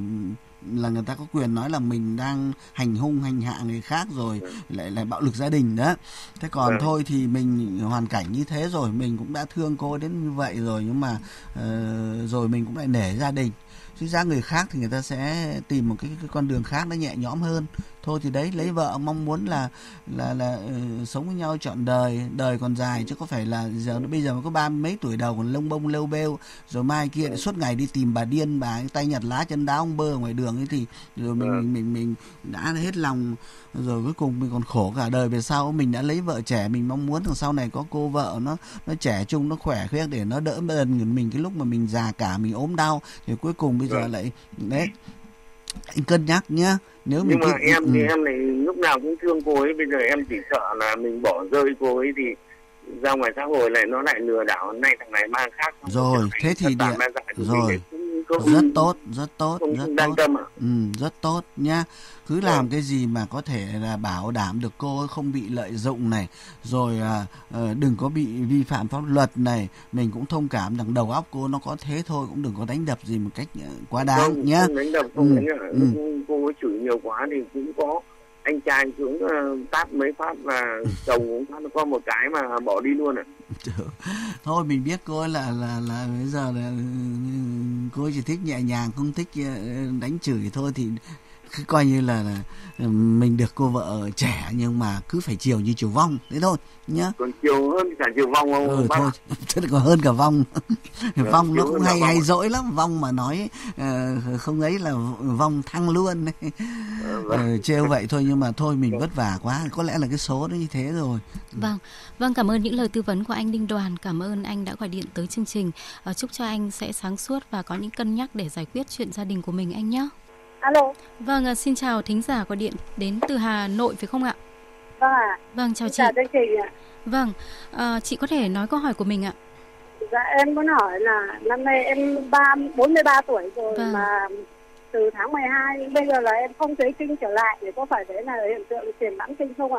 là người ta có quyền nói là mình đang hành hung hành hạ người khác rồi, lại lại bạo lực gia đình đó. Thế còn ừ. thôi thì mình hoàn cảnh như thế rồi, mình cũng đã thương cô đến như vậy rồi, nhưng mà uh, rồi mình cũng lại nể gia đình. Chứ ra người khác thì người ta sẽ tìm một cái, cái con đường khác nó nhẹ nhõm hơn. Thôi thì đấy, lấy vợ mong muốn là là là uh, sống với nhau trọn đời, đời còn dài, chứ có phải là giờ bây giờ mới có ba mấy tuổi đầu còn lông bông lêu bêu, rồi mai kia lại suốt ngày đi tìm bà điên, bà tay nhặt lá chân đá ông bơ ở ngoài đường ấy, thì rồi mình mình mình mình đã hết lòng rồi, cuối cùng mình còn khổ cả đời về sau. Mình đã lấy vợ trẻ, mình mong muốn rằng sau này có cô vợ nó nó trẻ trung, nó khỏe khoét để nó đỡ bần mình cái lúc mà mình già cả, mình ốm đau, thì cuối cùng bây giờ lại đấy, anh cân nhắc nhá. Nếu nhưng mình mà cứ... em ừ. thì em này lúc nào cũng thương cô ấy, bây giờ em chỉ sợ là mình bỏ rơi cô ấy thì ra ngoài xã hội lại nó lại lừa đảo này thằng này mang khác. Rồi thế thì địa... rồi không, rất tốt, rất tốt, không, rất không tốt. Tâm à? Ừ, rất tốt nhá. Cứ làm ừ. cái gì mà có thể là bảo đảm được cô ấy không bị lợi dụng này, rồi à, đừng có bị vi phạm pháp luật này. Mình cũng thông cảm rằng đầu óc cô nó có thế thôi, cũng đừng có đánh đập gì một cách quá đáng không, nhá. Không đánh đập, không ừ. đánh đập. Ừ. Cô ấy chửi nhiều quá thì cũng có anh trai xuống uh, tát mấy phát và chồng cũng phát có một cái mà bỏ đi luôn ạ. Thôi mình biết cô ấy là là là bây giờ là cô ấy chỉ thích nhẹ nhàng, không thích đánh chửi thôi, thì cứ coi như là, là mình được cô vợ trẻ, nhưng mà cứ phải chiều như chiều vong thế thôi nhá. Còn chiều hơn cả chiều vong không? Ừ, thôi thế còn hơn cả vong. Vong nó cũng hay hay dỗi lắm, vong mà nói uh, không ấy là vong thăng luôn. uh, trêu vậy thôi, nhưng mà thôi mình vất vả quá, có lẽ là cái số nó như thế rồi. Vâng, vâng, cảm ơn những lời tư vấn của anh Đinh Đoàn, cảm ơn anh đã gọi điện tới chương trình. Uh, chúc cho anh sẽ sáng suốt và có những cân nhắc để giải quyết chuyện gia đình của mình anh nhé. Alo. Vâng, xin chào thính giả gọi điện đến từ Hà Nội phải không ạ? Vâng ạ. Vâng, chào xin chị. Chào chương trình ạ. Vâng, à, chị có thể nói câu hỏi của mình ạ? Dạ em muốn hỏi là năm nay em ba bốn mươi ba tuổi rồi, vâng. mà từ tháng mười hai bây giờ là em không thấy kinh trở lại, thì có phải đấy là hiện tượng tiền mãn kinh không ạ?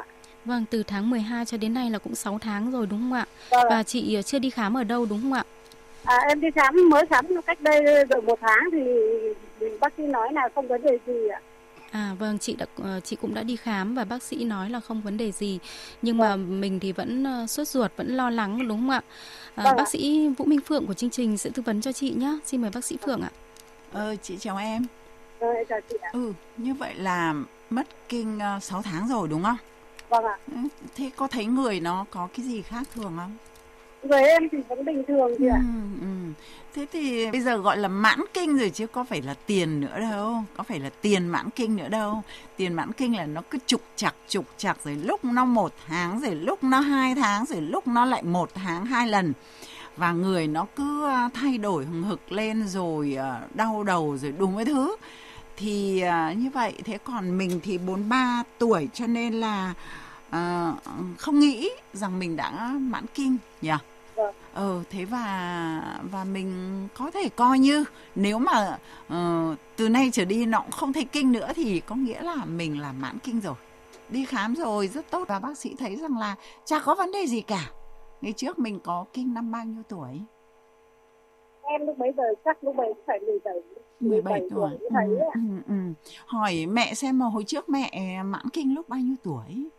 Vâng, từ tháng mười hai cho đến nay là cũng sáu tháng rồi đúng không ạ? Vâng. Và chị chưa đi khám ở đâu đúng không ạ? À, em đi khám, mới khám cách đây được một tháng thì bác sĩ nói là không vấn đề gì ạ. À vâng, chị đã chị cũng đã đi khám và bác sĩ nói là không vấn đề gì. Nhưng Vâng. mà mình thì vẫn sốt ruột, vẫn lo lắng đúng không ạ? À, Vâng bác ạ. sĩ Vũ Minh Phượng của chương trình sẽ tư vấn cho chị nhé. Xin mời bác sĩ Phượng ạ. Ờ, chị chào em. Rồi, chào chị ạ. Ừ, như vậy là mất kinh uh, sáu tháng rồi đúng không? Vâng ạ. Ừ, thế có thấy người nó có cái gì khác thường không? Người em thì vẫn bình thường chị ạ. Ừ, ừ. Thế thì bây giờ gọi là mãn kinh rồi chứ có phải là tiền nữa đâu. Có phải là tiền mãn kinh nữa đâu. Tiền mãn kinh là nó cứ trục trặc trục trặc, rồi lúc nó một tháng, rồi lúc nó hai tháng, rồi lúc nó lại một tháng hai lần. Và người nó cứ thay đổi hừng hực lên, rồi đau đầu, rồi đúng cái thứ. Thì như vậy, thế còn mình thì bốn mươi ba tuổi cho nên là à, không nghĩ rằng mình đã mãn kinh nhỉ? Vâng. Ờ, thế và và mình có thể coi như nếu mà uh, từ nay trở đi nó cũng không thấy kinh nữa thì có nghĩa là mình là mãn kinh rồi. Đi khám rồi rất tốt và bác sĩ thấy rằng là chả có vấn đề gì cả. Ngày trước mình có kinh năm bao nhiêu tuổi? Em lúc bấy giờ chắc lúc bấy phải mười bảy mười bảy tuổi. tuổi thấy ừ, ừ, ừ. Hỏi mẹ xem mà hồi trước mẹ mãn kinh lúc bao nhiêu tuổi?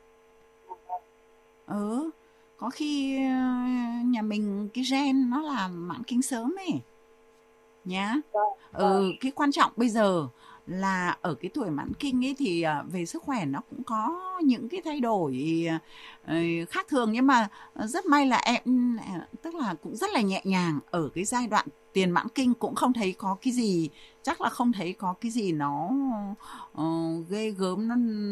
Ừ, có khi nhà mình cái gen nó là mãn kinh sớm ấy nhá. Ừ, cái quan trọng bây giờ là ở cái tuổi mãn kinh ấy thì về sức khỏe nó cũng có những cái thay đổi khác thường, nhưng mà rất may là em tức là cũng rất là nhẹ nhàng ở cái giai đoạn tiền mãn kinh, cũng không thấy có cái gì, chắc là không thấy có cái gì nó uh, ghê gớm, nó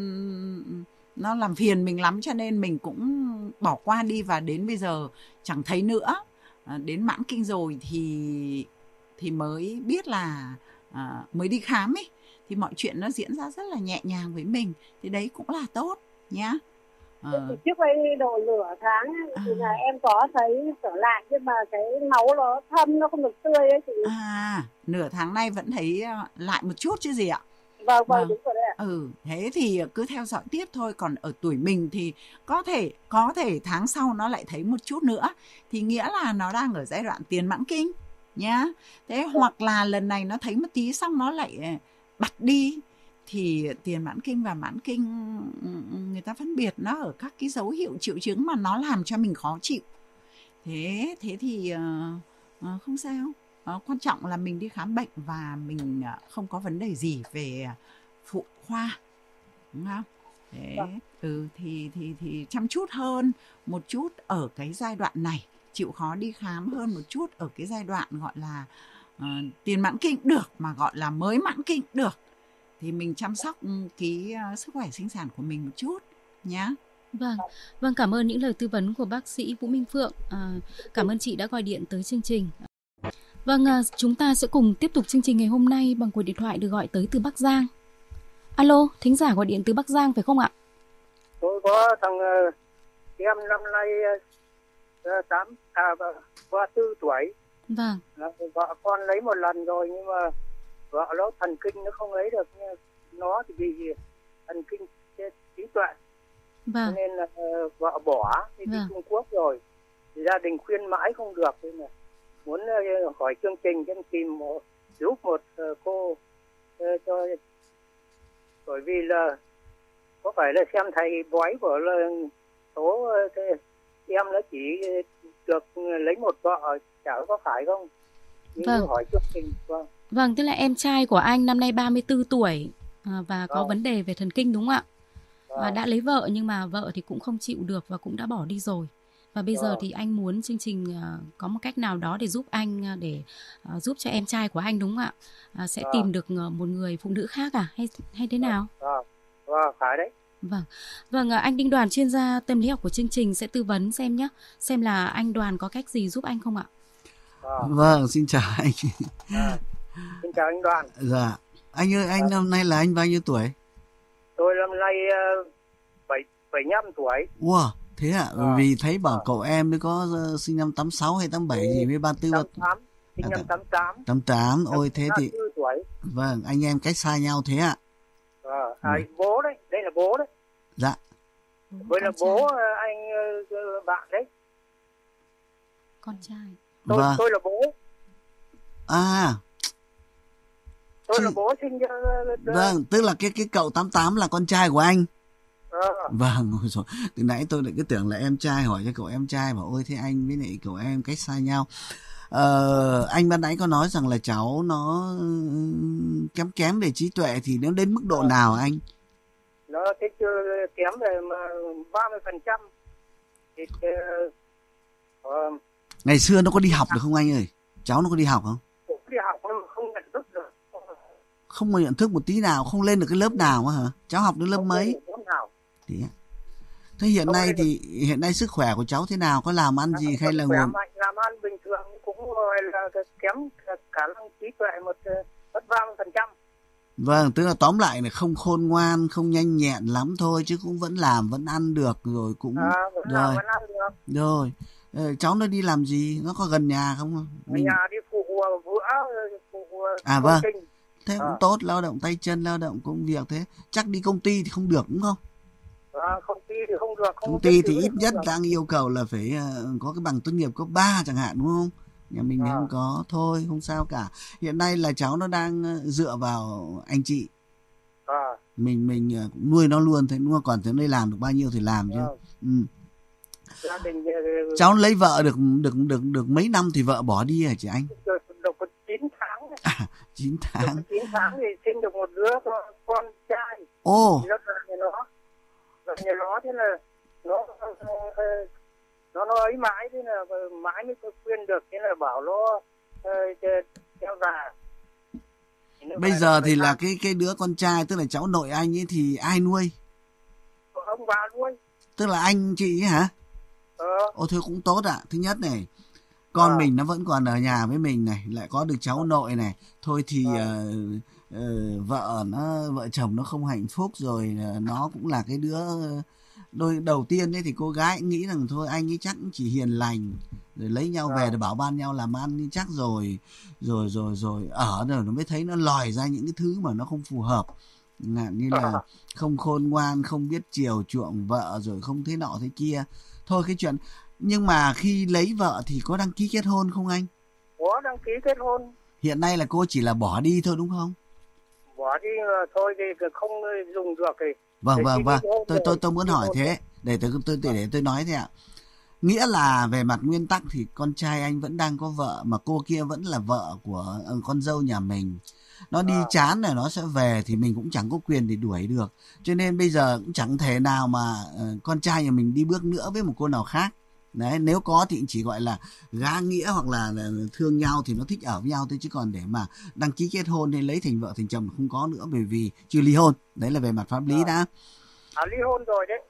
nó làm phiền mình lắm, cho nên mình cũng bỏ qua đi và đến bây giờ chẳng thấy nữa. À, đến mãn kinh rồi thì thì mới biết là à, mới đi khám ấy thì mọi chuyện nó diễn ra rất là nhẹ nhàng với mình, thì đấy cũng là tốt nhá. À. Trước đây độ nửa tháng ấy, thì là em có thấy trở lại, nhưng mà cái máu nó thâm, nó không được tươi ấy chị. À, nửa tháng nay vẫn thấy lại một chút chứ gì ạ? Vâng, vâng, đúng rồi đấy ạ. Ừ, thế thì cứ theo dõi tiếp thôi. Còn ở tuổi mình thì có thể có thể tháng sau nó lại thấy một chút nữa, thì nghĩa là nó đang ở giai đoạn tiền mãn kinh nhá. Thế ừ. Hoặc là lần này nó thấy một tí xong nó lại bật đi, thì tiền mãn kinh và mãn kinh người ta phân biệt nó ở các cái dấu hiệu triệu chứng mà nó làm cho mình khó chịu. Thế thế thì uh, uh, không sao. Uh, quan trọng là mình đi khám bệnh và mình uh, không có vấn đề gì về phụ khoa, đúng không? Thế ừ, thì thì thì chăm chút hơn một chút ở cái giai đoạn này, chịu khó đi khám hơn một chút ở cái giai đoạn gọi là uh, tiền mãn kinh được, mà gọi là mới mãn kinh được, thì mình chăm sóc cái uh, sức khỏe sinh sản của mình một chút nhá. Vâng, vâng, cảm ơn những lời tư vấn của bác sĩ Vũ Minh Phượng. À, cảm ơn chị đã gọi điện tới chương trình. Vâng, à, chúng ta sẽ cùng tiếp tục chương trình ngày hôm nay bằng cuộc điện thoại được gọi tới từ Bắc Giang. Alo, thính giả gọi điện từ Bắc Giang phải không ạ? Tôi có thằng uh, em năm nay uh, tám à ba tư tuổi. Vâng. Vợ con lấy một lần rồi, nhưng mà vợ nó thần kinh nó không lấy được, nó thì bị thần kinh trí tuệ. Vâng. Nên là uh, vợ bỏ đi, vâng. đi Trung Quốc rồi, thì gia đình khuyên mãi không được, nên là muốn uh, hỏi chương trình cho tìm một, giúp một uh, cô uh, cho, bởi vì là có phải là xem thầy bói của là số uh, thế, em nó chỉ được lấy một vợ, chả có phải không? Nhưng vâng. hỏi chương trình. Vâng. Vâng, tức là em trai của anh năm nay ba mươi tư tuổi và có vâng. vấn đề về thần kinh đúng không ạ? Và đã lấy vợ nhưng mà vợ thì cũng không chịu được và cũng đã bỏ đi rồi. Và bây giờ thì anh muốn chương trình uh, có một cách nào đó để giúp anh, uh, để uh, giúp cho em trai của anh đúng không ạ? Uh, sẽ tìm được uh, một người phụ nữ khác à? Hay hay thế nào? Vâng, vâng, phải đấy. Vâng, vâng, uh, anh Đinh Đoàn, chuyên gia tâm lý học của chương trình sẽ tư vấn xem nhé. Xem là anh Đoàn có cách gì giúp anh không ạ? À. Vâng, xin chào anh. À, xin chào anh Đoàn. Dạ, anh ơi, anh à. năm nay là anh bao nhiêu tuổi? Tôi năm nay uh, bảy mươi lăm tuổi. Wow, thế ạ? À? Vì thấy bảo à. cậu em mới có uh, sinh năm tám sáu hay tám bảy ừ. gì mới ba mươi tư. tám tám, sinh năm tám tám. tám tám, ôi thế thì tuổi. Vâng, anh em cách xa nhau thế ạ. À, à, ừ. bố đấy, đây là bố đấy. Dạ. với là bố anh bạn đấy. Con trai. Tôi, Vâng. tôi là bố. À. Tôi Chứ... là bố sinh cho. Vâng, tức là cái cái cậu tám tám là con trai của anh. À. Vâng, rồi. Từ nãy tôi lại cứ tưởng là em trai, hỏi cho cậu em trai, bảo ôi thế anh với lại cậu em cách xa nhau. Ờ, anh ban nãy có nói rằng là cháu nó kém kém về trí tuệ thì nó đến mức độ à. nào anh? Nó cái chưa kém về ba mươi phần trăm. Thì uh, ngày xưa nó có đi học được không anh ơi? Cháu nó có đi học không? Đi học nhưng mà không nhận thức được. Không có nhận thức một tí nào, không lên được cái lớp nào hả? Cháu học đến lớp không mấy? Thì thế hiện không nay thì được. Hiện nay sức khỏe của cháu thế nào? Có làm ăn gì hay là khỏe nguồn... mạnh, làm ăn bình thường cũng là kém khả năng trí tuệ một mất ba mươi phần trăm. Vâng, tức là tóm lại là không khôn ngoan, không nhanh nhẹn lắm thôi chứ cũng vẫn làm, vẫn ăn được rồi cũng à, vẫn rồi. Làm, vẫn ăn được. Rồi. Ờ, cháu nó đi làm gì? Nó có gần nhà không? Mình... Nhà đi phụ bữa phụ à vâng. Kinh. Thế à. cũng tốt, lao động tay chân, lao động công việc thế. Chắc đi công ty thì không được đúng không? À, công ty thì không được. Không công ty thì ít nhất đang yêu cầu là phải uh, có cái bằng tốt nghiệp cấp ba chẳng hạn đúng không? Nhà mình thì à. không có, thôi không sao cả. Hiện nay là cháu nó đang dựa vào anh chị. À. Mình mình uh, cũng nuôi nó luôn thế đúng không? Còn thế đây làm được bao nhiêu thì làm chứ. À. Ừ. Gia đình... Cháu lấy vợ được được được được mấy năm thì vợ bỏ đi hả chị anh? Được, được chín tháng. À, chín tháng. Được chín tháng thì sinh được một đứa con trai. Ồ. Rất là nhà nó. Rồi nhà nó thế là nó nó nó ấy mãi thế là mãi mới khuyên được, thế là bảo nó theo già. Bây giờ thì là cái cái đứa con trai tức là cháu nội anh ấy thì ai nuôi? Ông bà nuôi. Tức là anh chị ấy hả? Ờ. Ồ thôi cũng tốt ạ. À. Thứ nhất này, con à. mình nó vẫn còn ở nhà với mình này, lại có được cháu nội này. Thôi thì à. uh, uh, vợ nó vợ chồng nó không hạnh phúc rồi, uh, nó cũng là cái đứa đôi đầu tiên ấy thì cô gái nghĩ rằng thôi anh ấy chắc chỉ hiền lành rồi lấy nhau à. về để bảo ban nhau làm ăn nhưng chắc rồi rồi rồi rồi ở rồi nó mới thấy nó lòi ra những cái thứ mà nó không phù hợp. Như là không khôn ngoan, không biết chiều chuộng vợ rồi không thế nọ thế kia. Thôi cái chuyện, nhưng mà khi lấy vợ thì có đăng ký kết hôn không anh? Có đăng ký kết hôn. Hiện nay là cô chỉ là bỏ đi thôi đúng không? Bỏ đi thôi thì không dùng được thì. Vâng vâng vâng, tôi tôi tôi muốn hỏi thế, để tôi tôi để, để tôi nói thế ạ. Nghĩa là về mặt nguyên tắc thì con trai anh vẫn đang có vợ mà cô kia vẫn là vợ của con dâu nhà mình. Nó đi à. chán rồi nó sẽ về thì mình cũng chẳng có quyền để đuổi được. Cho nên bây giờ cũng chẳng thể nào mà uh, con trai nhà mình đi bước nữa với một cô nào khác. Đấy, nếu có thì chỉ gọi là gá nghĩa hoặc là, là thương nhau thì nó thích ở với nhau thôi, chứ còn để mà đăng ký kết hôn hay lấy thành vợ thành chồng không có nữa, bởi vì chưa ly hôn. Đấy là về mặt pháp lý à. đã. À, ly hôn rồi đấy.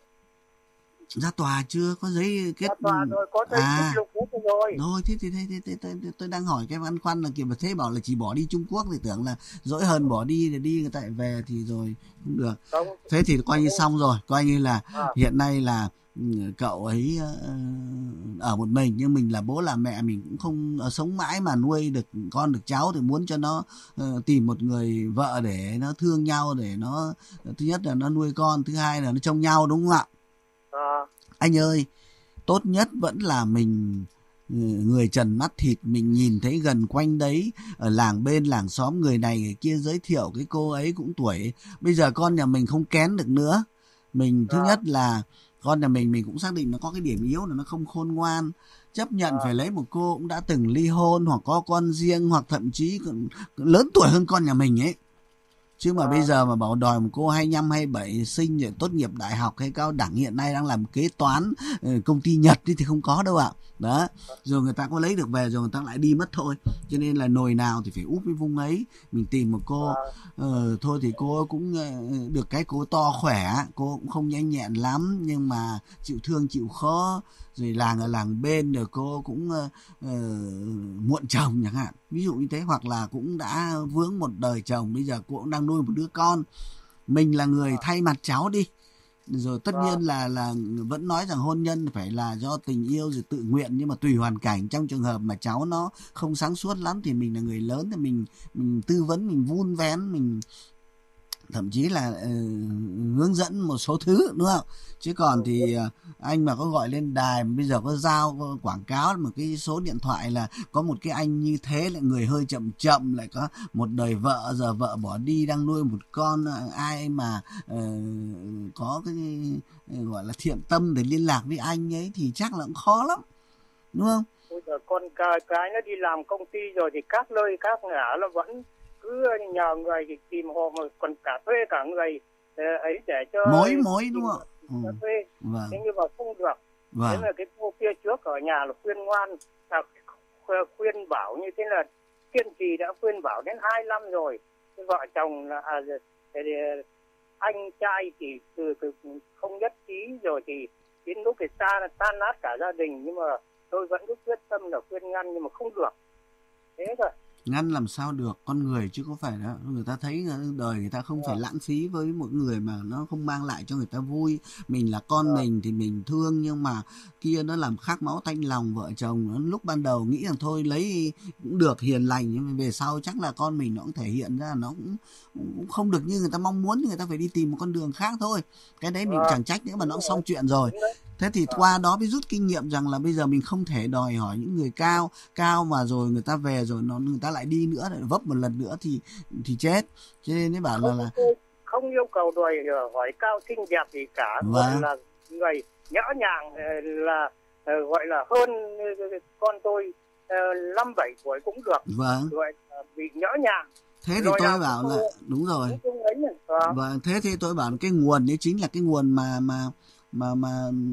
Ra tòa chưa? Có giấy kết... Ra tòa rồi, có giấy à. kết lục hết rồi. Rồi, thế thì thế, thế, thế, thế, thế, tôi đang hỏi cái băn khoăn là kiểu mà thế bảo là chỉ bỏ đi Trung Quốc thì tưởng là dỗi hơn bỏ đi để đi người ta về thì rồi không được. Không. Thế thì coi như xong rồi, coi như là à. hiện nay là cậu ấy uh, ở một mình, nhưng mình là bố là mẹ mình cũng không uh, sống mãi mà nuôi được con được cháu thì muốn cho nó uh, tìm một người vợ để nó thương nhau, để nó uh, thứ nhất là nó nuôi con, thứ hai là nó trông nhau đúng không ạ? À. Anh ơi, tốt nhất vẫn là mình người trần mắt thịt, mình nhìn thấy gần quanh đấy, ở làng bên làng xóm người này người kia giới thiệu cái cô ấy cũng tuổi, bây giờ con nhà mình không kén được nữa. Mình thứ à. nhất là con nhà mình mình cũng xác định nó có cái điểm yếu là nó không khôn ngoan, chấp nhận à. phải lấy một cô cũng đã từng ly hôn hoặc có con riêng hoặc thậm chí còn lớn tuổi hơn con nhà mình ấy. Chứ mà à. bây giờ mà bảo đòi một cô hai mươi lăm, hai mươi bảy sinh rồi tốt nghiệp đại học hay cao đẳng, hiện nay đang làm kế toán công ty Nhật thì không có đâu ạ. Đó, rồi người ta có lấy được về rồi người ta lại đi mất thôi. Cho nên là nồi nào thì phải úp với vung ấy. Mình tìm một cô à. uh, thôi thì cô cũng uh, được cái cô to khỏe, cô cũng không nhanh nhẹn lắm nhưng mà chịu thương chịu khó, rồi làng ở làng bên rồi cô cũng uh, uh, muộn chồng chẳng hạn, ví dụ như thế, hoặc là cũng đã vướng một đời chồng, bây giờ cô cũng đang nuôi một đứa con. Mình là người à. thay mặt cháu đi. Rồi tất à. nhiên là là vẫn nói rằng hôn nhân phải là do tình yêu rồi tự nguyện, nhưng mà tùy hoàn cảnh. Trong trường hợp mà cháu nó không sáng suốt lắm thì mình là người lớn thì mình mình tư vấn, mình vun vén, mình thậm chí là uh, hướng dẫn một số thứ, đúng không? Chứ còn thì uh, anh mà có gọi lên đài mà bây giờ có giao có quảng cáo một cái số điện thoại là có một cái anh như thế, lại người hơi chậm chậm, lại có một đời vợ, giờ vợ bỏ đi đang nuôi một con, ai mà uh, có cái uh, gọi là thiện tâm để liên lạc với anh ấy thì chắc là cũng khó lắm, đúng không? Bây giờ con cái, cái nó đi làm công ty rồi thì các nơi các ngã nó vẫn cứ nhờ người thì tìm họ, mà còn cả thuê cả người ấy để cho mối mối đúng không? Ừ. Thuê. Vâng. Thế nhưng mà không được. Vâng. Thế là cái cô kia trước ở nhà là khuyên ngoan, là khuyên bảo như thế là kiên trì, đã khuyên bảo đến hai năm rồi. Cái vợ chồng là à, anh trai thì từ, từ không nhất trí rồi thì đến lúc thì tan tan nát cả gia đình, nhưng mà tôi vẫn cứ quyết tâm là khuyên ngăn nhưng mà không được. Thế rồi. Ngăn làm sao được, con người chứ có phải đó. Người ta thấy đời người ta không phải lãng phí với một người mà nó không mang lại cho người ta vui. Mình là con mình thì mình thương, nhưng mà kia nó làm khác máu tanh lòng. Vợ chồng nó lúc ban đầu nghĩ rằng thôi lấy cũng được, hiền lành, nhưng mà về sau chắc là con mình nó cũng thể hiện ra nó cũng, cũng không được như người ta mong muốn, thì người ta phải đi tìm một con đường khác thôi. Cái đấy mình chẳng trách nữa, mà nó cũng xong chuyện rồi. Thế thì qua đó mới rút kinh nghiệm rằng là bây giờ mình không thể đòi hỏi những người cao cao mà rồi người ta về rồi nó người ta lại đi nữa, lại vấp một lần nữa thì thì chết. Cho nên mới bảo là là không yêu cầu đòi hỏi cao xinh đẹp gì cả, vâng. Gọi là người nhã nhàng, là gọi là hơn con tôi năm bảy tuổi cũng được, vâng. Gọi bị nhã nhàng. Thế thì rồi tôi bảo là đúng rồi. Vâng, thế thì tôi bảo cái nguồn đấy chính là cái nguồn mà mà mà mà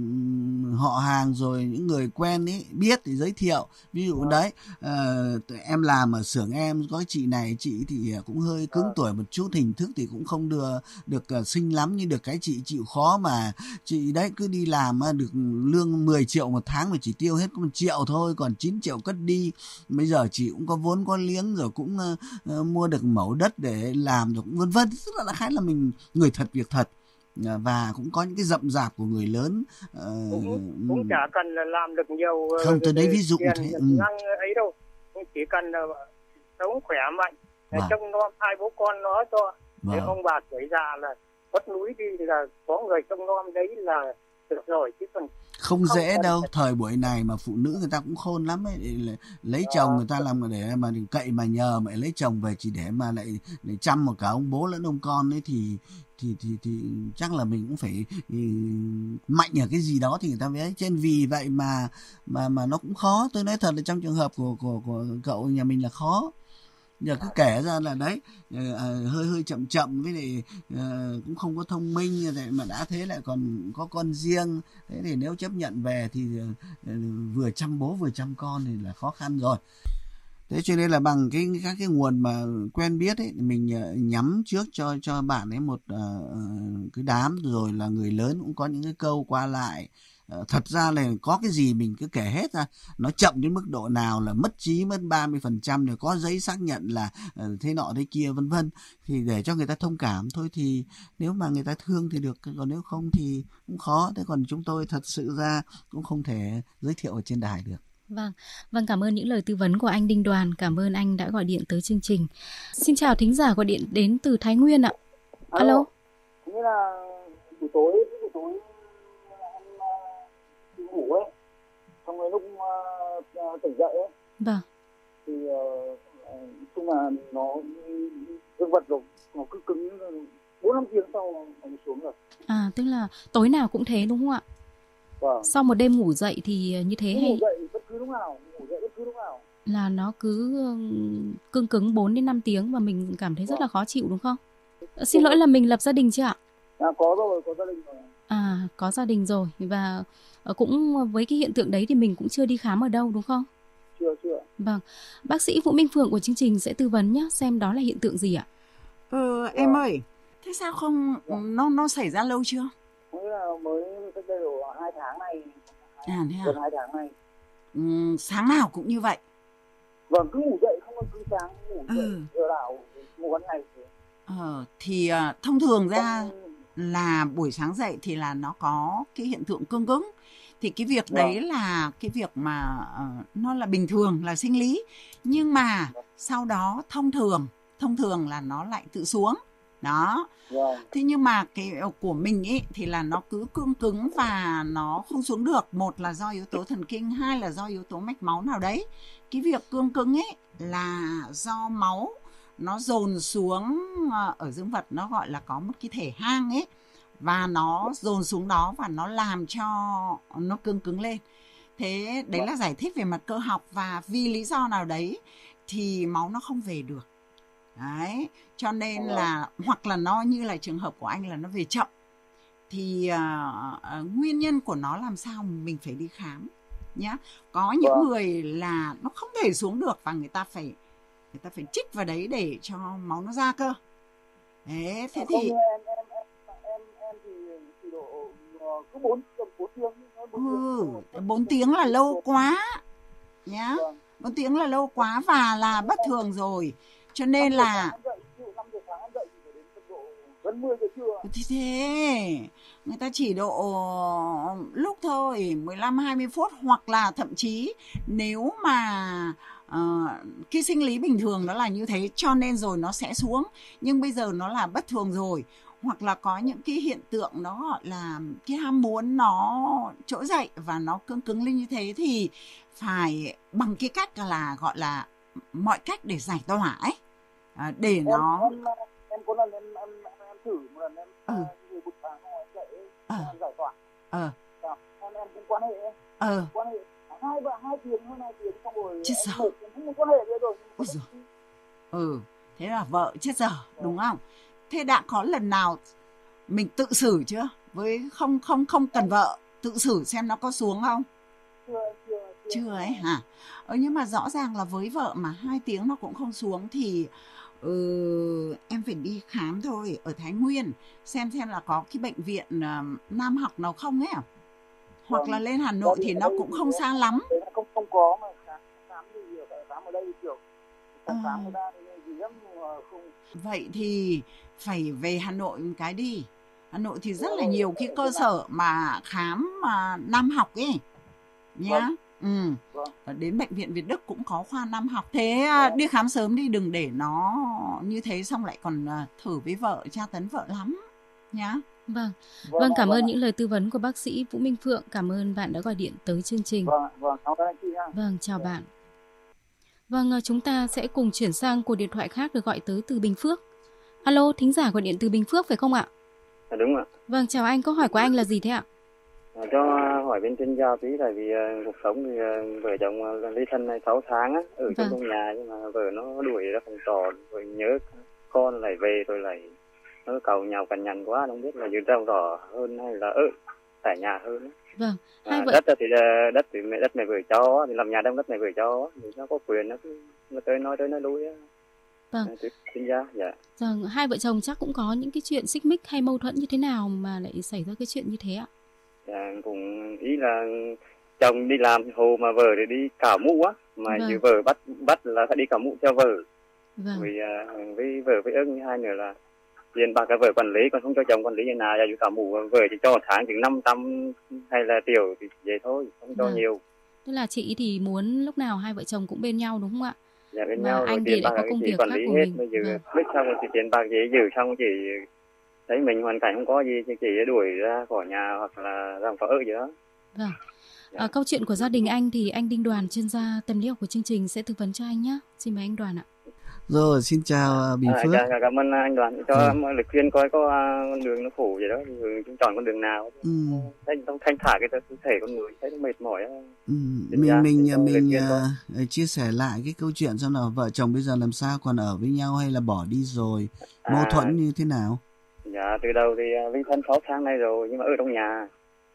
họ hàng rồi những người quen ấy biết thì giới thiệu. Ví dụ à. đấy uh, em làm ở xưởng em có chị này, chị thì cũng hơi cứng à. tuổi một chút, hình thức thì cũng không được được uh, xinh lắm, nhưng được cái chị chịu khó mà chị đấy cứ đi làm uh, được lương mười triệu một tháng mà chỉ tiêu hết có một triệu thôi, còn chín triệu cất đi. Bây giờ chị cũng có vốn có liếng rồi, cũng uh, uh, mua được mẫu đất để làm rồi, vân vân. Tức là khá là mình người thật việc thật. Và cũng có những cái rậm rạp của người lớn, uh, cũng, cũng chả cần là làm được nhiều, không tôi đấy ví dụ thế ừ. năng ấy đâu, chỉ cần là sống khỏe mạnh, vâng. trông nom hai bố con nó cho, vâng. Để ông bà tuổi già là mất núi đi là có người trông nom đấy là được rồi, chứ còn không, không dễ đâu. Thời buổi này mà phụ nữ người ta cũng khôn lắm ấy, để lấy chồng à. Người ta làm để mà cậy mà nhờ mà lấy chồng về chỉ để mà lại để chăm một cả ông bố lẫn ông con ấy thì thì thì thì chắc là mình cũng phải mạnh ở cái gì đó thì người ta mới. Trên vì vậy mà mà mà nó cũng khó. Tôi nói thật là trong trường hợp của của của cậu nhà mình là khó. Giờ cứ kể ra là đấy uh, uh, hơi hơi chậm chậm với lại uh, cũng không có thông minh như vậy mà đã thế lại còn có con riêng. Thế thì nếu chấp nhận về thì uh, vừa chăm bố vừa chăm con thì là khó khăn rồi. Thế cho nên là bằng cái các cái nguồn mà quen biết ấy, mình nhắm trước cho cho bạn ấy một uh, cái đám, rồi là người lớn cũng có những cái câu qua lại. Uh, thật ra là có cái gì mình cứ kể hết ra, nó chậm đến mức độ nào là mất trí mất ba mươi phần trăm, rồi có giấy xác nhận là uh, thế nọ thế kia vân vân, thì để cho người ta thông cảm thôi. Thì nếu mà người ta thương thì được, còn nếu không thì cũng khó. Thế còn chúng tôi thật sự ra cũng không thể giới thiệu ở trên đài được. Vâng, vâng cảm ơn những lời tư vấn của anh Đinh Đoàn, cảm ơn anh đã gọi điện tới chương trình. Xin chào thính giả gọi điện đến từ Thái Nguyên ạ. Alo. Alo. Nghĩa là buổi tối, buổi tối em đi ngủ ấy, xong rồi lúc uh, tỉnh dậy ấy. Vâng. Thì uh, chung là nó dương vật rồi, nó cứ cứng bốn năm tiếng sau nó xuống rồi. À, tức là tối nào cũng thế đúng không ạ? Vâng. Sau một đêm ngủ dậy thì như thế hay? Ngủ dậy bất cứ lúc nào, ngủ dậy bất cứ lúc nào. Là nó cứ cứng cứng bốn đến năm tiếng và mình cảm thấy rất là khó chịu đúng không? À, xin lỗi là mình lập gia đình chưa ạ? À, có rồi, có gia đình rồi. À, có gia đình rồi và cũng với cái hiện tượng đấy thì mình cũng chưa đi khám ở đâu đúng không? Chưa, chưa. Vâng, bác sĩ Vũ Minh Phượng của chương trình sẽ tư vấn nhé, xem đó là hiện tượng gì ạ? Ờ, em ơi, thế sao không, nó nó xảy ra lâu chưa? Mới là mới cách đây độ hai tháng này, à, thế à? gần hai tháng này. Ừ, sáng nào cũng như vậy? Vâng, cứ ngủ dậy không có cứ sáng ngủ dậy, ừ. giờ nào ngủ ban ngày thì. Ờ, thì uh, thông thường ra không... là buổi sáng dậy thì là nó có cái hiện tượng cương cứng. Thì cái việc vâng. đấy là cái việc mà uh, nó là bình thường, là sinh lý. Nhưng mà vâng. sau đó thông thường, thông thường là nó lại tự xuống. Đó. Thế nhưng mà cái của mình ấy thì là nó cứ cương cứng và nó không xuống được. Một là do yếu tố thần kinh, hai là do yếu tố mạch máu nào đấy. Cái việc cương cứng ấy là do máu nó dồn xuống ở dương vật, nó gọi là có một cái thể hang ấy, và nó dồn xuống đó và nó làm cho nó cương cứng lên. Thế đấy là giải thích về mặt cơ học, và vì lý do nào đấy thì máu nó không về được. Đấy, cho nên là hoặc là nó như là trường hợp của anh là nó về chậm, thì uh, uh, nguyên nhân của nó làm sao mình phải đi khám nhá. Có những vâng. người là nó không thể xuống được và người ta phải người ta phải trích vào đấy để cho máu nó ra cơ. Đấy, thế thì em em em em em thì chỉ độ cứ bốn bốn tiếng ừ, bốn tiếng là lâu quá nhá. bốn tiếng là lâu quá và là bất thường rồi. Cho nên là thì thế người ta chỉ độ lúc thôi, mười lăm hai mươi phút, hoặc là thậm chí nếu mà uh, cái sinh lý bình thường nó là như thế cho nên rồi nó sẽ xuống, nhưng bây giờ nó là bất thường rồi, hoặc là có những cái hiện tượng nó gọi là cái ham muốn nó trỗi dậy và nó cứng cứng lên như thế, thì phải bằng cái cách là gọi là mọi cách để giải tỏa ấy, à, để em, nó em, em có lần em em em thử một lần em ừ. người bụt vàng hỏi dậy ờ. em giải tỏa ờ. em em cũng quan hệ em ờ. quan hệ hai ba hai tiếng hơn hai tiếng xong rồi chết em giờ. mệt em không quan hệ nữa rồi. ừ thế là vợ chết giờ đúng không? Thế đã có lần nào mình tự xử chưa, với không không không cần vợ tự xử xem nó có xuống không? Chưa, chưa, chưa. Chưa ấy hả? Ờ, nhưng mà rõ ràng là với vợ mà hai tiếng nó cũng không xuống thì ừ, em phải đi khám thôi, ở Thái Nguyên xem xem là có cái bệnh viện uh, nam học nào không ấy, hoặc vâng. là lên Hà Nội thì nó cũng không xa lắm. Không không có mà khám khám thì khám ở đây kiểu không khám người ta thì gì lắm không. Vậy thì phải về Hà Nội một cái đi. Hà Nội thì rất là nhiều cái cơ sở mà khám mà nam học ấy nhá. Ừ. Vâng. Đến bệnh viện Việt Đức cũng có khoa nam học. Thế vâng. đi khám sớm đi, đừng để nó như thế xong lại còn thử với vợ, tra tấn vợ lắm nhá. Vâng. Vâng, vâng cảm vâng. ơn những lời tư vấn của bác sĩ Vũ Minh Phượng. Cảm ơn bạn đã gọi điện tới chương trình. Vâng, vâng, cảm ơn chị nha. Vâng, chào vâng. bạn. Vâng, chúng ta sẽ cùng chuyển sang cuộc điện thoại khác được gọi tới từ Bình Phước. Alo, thính giả gọi điện từ Bình Phước phải không ạ? À, đúng ạ. Vâng, chào anh, câu hỏi của anh là gì thế ạ? À, cho hỏi bên chuyên gia tí, tại vì uh, cuộc sống thì uh, vợ chồng uh, ly thân này sáu tháng á, ở vâng. trong nhà, nhưng mà vợ nó đuổi ra phòng trọ rồi nhớ con lại về rồi lại nó cầu nhào cằn nhằn quá, không biết là giữ trong trọ hơn hay là ở tại nhà hơn. Vâng. Hai à, vợ... đất thì uh, đất thì mẹ đất mẹ vợ cho, thì làm nhà đông đất mẹ vợ cho, thì nó có quyền nó cứ nó tới nói tới nói lui á. Vâng. Chuyên gia, dạ. Vâng, hai vợ chồng chắc cũng có những cái chuyện xích mích hay mâu thuẫn như thế nào mà lại xảy ra cái chuyện như thế ạ? Dạ, cũng ý là chồng đi làm hồ mà vợ thì đi cạo mũ á, mà vâng. vợ bắt bắt là phải đi cạo mũ theo vợ. Vâng. Vì uh, với vợ với ớt như hai nữa là tiền bạc cả vợ quản lý, còn không cho chồng quản lý như nào, giờ cạo mũ vợ chỉ cho một tháng chừng năm trăm hay là triệu thì vậy thôi, không cho vâng. nhiều. Tức là chị thì muốn lúc nào hai vợ chồng cũng bên nhau đúng không ạ? Dạ bên mà nhau, anh thì lại có công việc quản khác lý của hết, mình. bây giờ vâng. biết xong rồi thì tiền bạc dễ giữ xong chỉ thấy mình hoàn cảnh không có gì thì chỉ đuổi ra khỏi nhà hoặc là ra khỏi ở gì đó. Vâng. Dạ. À, câu chuyện của gia đình anh thì anh Đinh Đoàn, chuyên gia tâm lý học của chương trình sẽ tư vấn cho anh nhé. Xin mời anh Đoàn ạ. Rồi, xin chào Bình Phước. À, cảm ơn anh Đoàn cho ừ. lời khuyên coi có con đường nó phủ gì đó thì chúng chọn con đường nào. Ừ. Thấy nó thanh thả cái cơ thể con người, thấy nó mệt mỏi. Ừ. Mình ra, mình mình uh, chia sẻ lại cái câu chuyện xem nào, vợ chồng bây giờ làm sao, còn ở với nhau hay là bỏ đi rồi, mâu à, thuẫn như thế nào? Dạ, từ đầu thì ly thân sáu tháng nay rồi, nhưng mà ở trong nhà.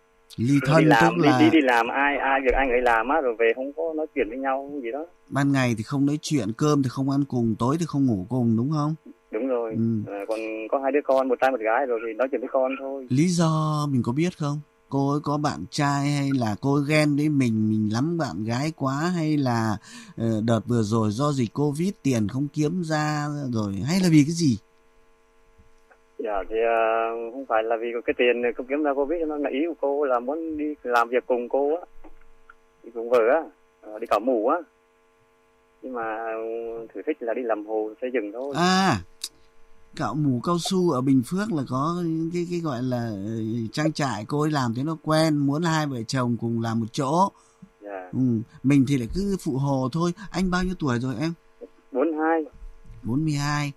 Ly thân đi làm, tức là đi, đi đi làm ai ai việc anh ấy làm á, rồi về không có nói chuyện với nhau gì đó. Ban ngày thì không nói chuyện, cơm thì không ăn cùng, tối thì không ngủ cùng, đúng không? Đúng rồi. Ừ. À, còn có hai đứa con, một trai một gái rồi thì nói chuyện với con thôi. Lý do mình có biết không? Cô ấy có bạn trai hay là cô ấy ghen với mình, mình lắm bạn gái quá, hay là uh, đợt vừa rồi do dịch Covid tiền không kiếm ra rồi, hay là vì cái gì? Dạ thì uh, không phải là vì cái tiền không kiếm ra Covid, nó là ý của cô là muốn đi làm việc cùng cô á, đi cùng vợ á, đi cạo mũ á, nhưng mà thử thích là đi làm hồ xây dựng thôi. À, cạo mủ cao su ở Bình Phước là có cái cái gọi là trang trại, cô ấy làm thế nó quen, muốn hai vợ chồng cùng làm một chỗ. Dạ. Ừ, mình thì lại cứ phụ hồ thôi. Anh bao nhiêu tuổi rồi em? bốn mươi hai. bốn mươi hai.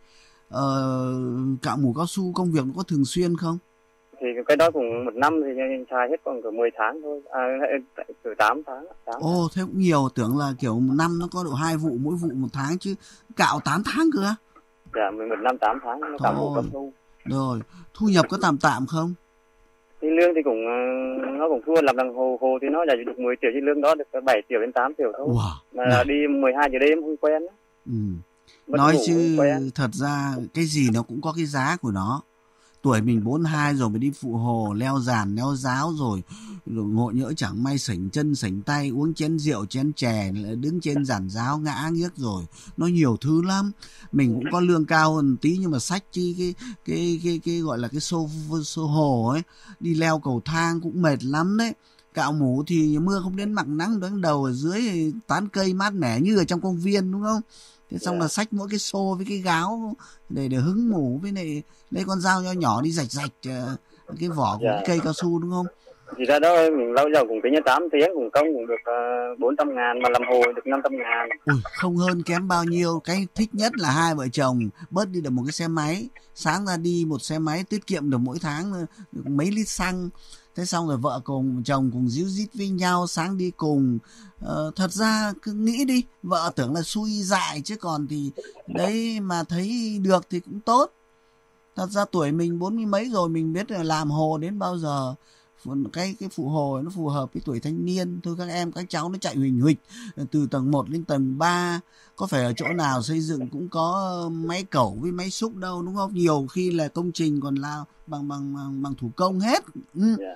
Ờ, cạo mủ cao su công việc nó có thường xuyên không? Thì cái đó cũng một năm thì xài hết còn cỡ mười tháng thôi, à, cỡ tám tháng. tám Ồ, thế cũng nhiều, tưởng là kiểu một năm nó có độ hai vụ, mỗi vụ một tháng chứ cạo tám tháng cơ. Dạ, mười một năm tám tháng nó cạo mủ cao su. Rồi, thu nhập có tạm tạm không? Thì lương thì cũng nó cũng thua, làm đồng hồ hồ thì nó là được mười triệu, chứ lương đó được bảy triệu đến tám triệu thôi. Wow. Mà Này. đi mười hai giờ đêm không quen. Ừ. Nói chứ thật ra cái gì nó cũng có cái giá của nó. Tuổi mình bốn mươi hai rồi mới đi phụ hồ, leo giàn, leo giáo rồi, rồi ngộ nhỡ chẳng may sảnh chân sảnh tay, uống chén rượu chén chè, đứng trên giàn giáo ngã nghiếc rồi, nó nhiều thứ lắm. Mình cũng có lương cao hơn tí nhưng mà xách chi cái cái cái cái gọi là cái xô xô hồ ấy, đi leo cầu thang cũng mệt lắm đấy. Cạo mủ thì mưa không đến, mặc nắng đứng đầu ở dưới tán cây mát mẻ như ở trong công viên, đúng không? Thế xong yeah. là xách mỗi cái xô với cái gáo để để hứng mủ, với này lấy con dao nho nhỏ đi rạch rạch uh, cái vỏ của yeah. cái cây cao su, đúng không? Thì ra đó mình lâu giờ cũng tính như tám tiếng, cùng công cũng được uh, bốn trăm ngàn, mà làm hồ được năm trăm ngàn. Ui, không hơn kém bao nhiêu. Cái thích nhất là hai vợ chồng bớt đi được một cái xe máy, sáng ra đi một xe máy tiết kiệm được mỗi tháng được mấy lít xăng. Thế xong rồi vợ cùng chồng cùng díu dít với nhau, sáng đi cùng. Ờ, thật ra cứ nghĩ đi, vợ tưởng là xui dại chứ còn thì đấy mà thấy được thì cũng tốt. Thật ra tuổi mình bốn mươi mấy rồi, mình biết là làm hồ đến bao giờ. Cái cái phụ hồ nó phù hợp với tuổi thanh niên thôi. Các em các cháu nó chạy huỳnh huỳnh từ tầng một lên tầng ba, có phải ở chỗ nào xây dựng cũng có máy cẩu với máy xúc đâu, đúng không? Nhiều khi là công trình còn là bằng bằng bằng, bằng thủ công hết. Ừ. Yeah.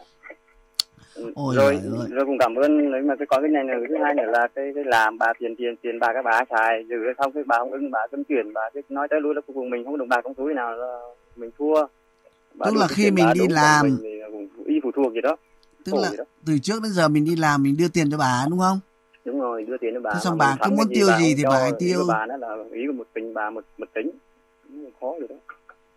Ôi rồi rồi cũng cảm ơn. Nếu mà cái có cái này nữa, thứ hai nữa là cái cái làm bà tiền tiền tiền bà các bà xài, rồi xong cái bà không ưng, bà cấm chuyển, bà cái nói tới lui là cùng mình không đồng bạc không túi nào là mình thua. Bà tức là khi mình đi làm mình cũng y phụ thuộc gì đó. Tức là đó. Từ trước đến giờ mình đi làm mình đưa tiền cho bà, đúng không? Đúng rồi, đưa tiền cho bà. Thế xong bà cứ muốn tiêu gì thì bà ấy tiêu. Ý bà nó là ý của một tình bà một một tính. Không khó gì đó.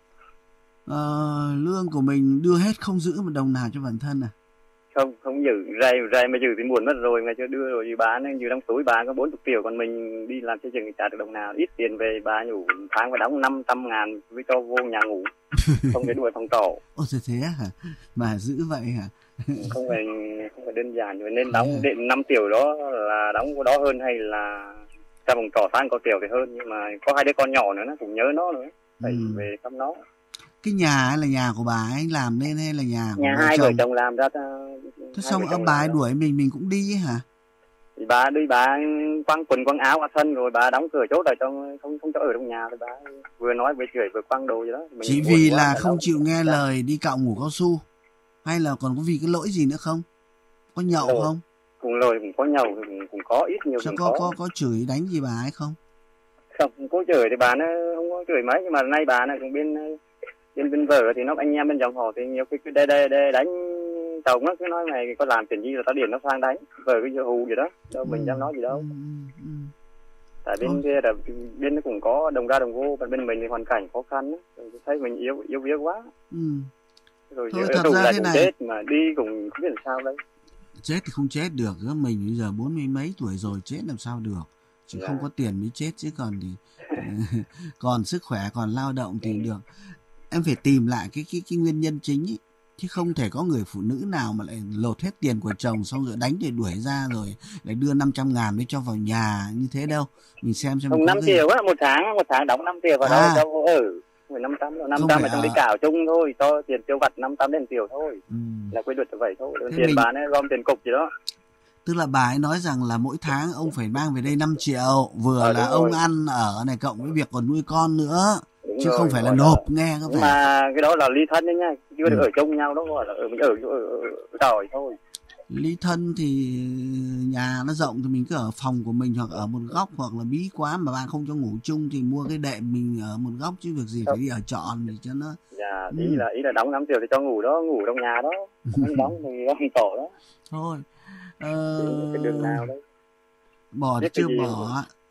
Ờ, lương của mình đưa hết không giữ một đồng nào cho bản thân à? Không, không giữ, ray ray mà giữ thì buồn mất rồi, mà chưa đưa rồi bà nó giữ trong túi bà có bốn mươi triệu, còn mình đi làm xây dựng trả được đồng nào. Ít tiền về bà nhủ tháng phải đóng năm trăm ngàn với cho vô nhà ngủ. Không để đuổi phòng trọ. Ồ thế thế hả? Mà giữ vậy hả? Không phải không phải đơn giản, nên đóng yeah. đến năm triệu đó là đóng có đó hơn, hay là ra phòng trọ tháng có triệu thì hơn, nhưng mà có hai đứa con nhỏ nữa nó cũng nhớ nó nữa, phải ừ. về thăm nó. Cái nhà là nhà của bà ấy làm nên hay là nhà của nhà vợ hai chồng? vợ chồng làm ra. Thế xong ông bà ấy đuổi mình mình cũng đi hả? Thì bà đi bà quăng quần quăng áo qua sân rồi bà đóng cửa chốt ở trong, không không cho ở trong nhà, thì bà vừa nói vừa chửi vừa quăng đồ gì đó. Mình chỉ vì là không chịu nghe đó. Lời đi cạo mủ cao su, hay là còn có vì cái lỗi gì nữa không? Có nhậu lỗi. Không? Cùng lỗi cũng có nhậu, cũng, cũng có ít nhiều. Sao có, có có có chửi đánh gì bà ấy không? Không, không có chửi thì bà nó không có chửi mấy, nhưng mà nay bà này cũng bên bên bên vợ thì nó anh em bên dòng họ thì nhiều cái đây đây đây đánh chồng nó cứ nói mày có làm chuyện gì là tao điền nó sang đánh, vợ cái giờ hù gì đó, đâu mình ừ, dám nói gì đâu. Ừ, ừ. Tại bên ừ. kia là bên nó cũng có đồng ra đồng vô, còn bên mình thì hoàn cảnh khó khăn á, thấy mình yếu yếu yếu quá. Ừ. Rồi thôi thật ra thế này, chết mà đi cũng không biết làm sao đấy. Chết thì không chết được, mình bây giờ bốn mươi mấy tuổi rồi, chết làm sao được, chỉ dạ. không có tiền mới chết, chứ còn thì còn sức khỏe còn lao động thì ừ. được. Em phải tìm lại cái cái cái nguyên nhân chính ấy, chứ không thể có người phụ nữ nào mà lại lột hết tiền của chồng xong rồi đánh để đuổi ra rồi lại đưa năm trăm ngàn để cho vào nhà như thế đâu. Mình xem xem. Không, năm triệu á, một tháng một tháng đóng năm triệu vào à. đâu đâu ở mười năm trăm năm trăm mà trong đi cạo chung thôi, cho tiền tiêu vặt năm trăm đến triệu thôi. Ừ. Là quy luật như vậy thôi. Thế tiền mình... bán ấy gom tiền cục gì đó. Tức là bà ấy nói rằng là mỗi tháng ông phải mang về đây năm triệu, vừa à, là ông rồi. Ăn ở này cộng với việc còn nuôi con nữa. Đúng chứ rồi, không phải là nộp là... nghe có phải. Mà cái đó là ly thân đấy nha, chưa ừ. được ở chung nhau đó, gọi là ở mình ở ở trời thôi. Ly thân thì nhà nó rộng thì mình cứ ở phòng của mình hoặc ở một góc, hoặc là bí quá mà bạn không cho ngủ chung thì mua cái đệm mình ở một góc, chứ việc gì phải đi ở trọn để cho nó. Dạ, ý ừ. là ý là đóng năm triệu thì cho ngủ đó, ngủ trong nhà đó, không đóng thì không tổ đó. Thôi. Ờ... cái đường nào đấy. Bỏ thì chưa bỏ.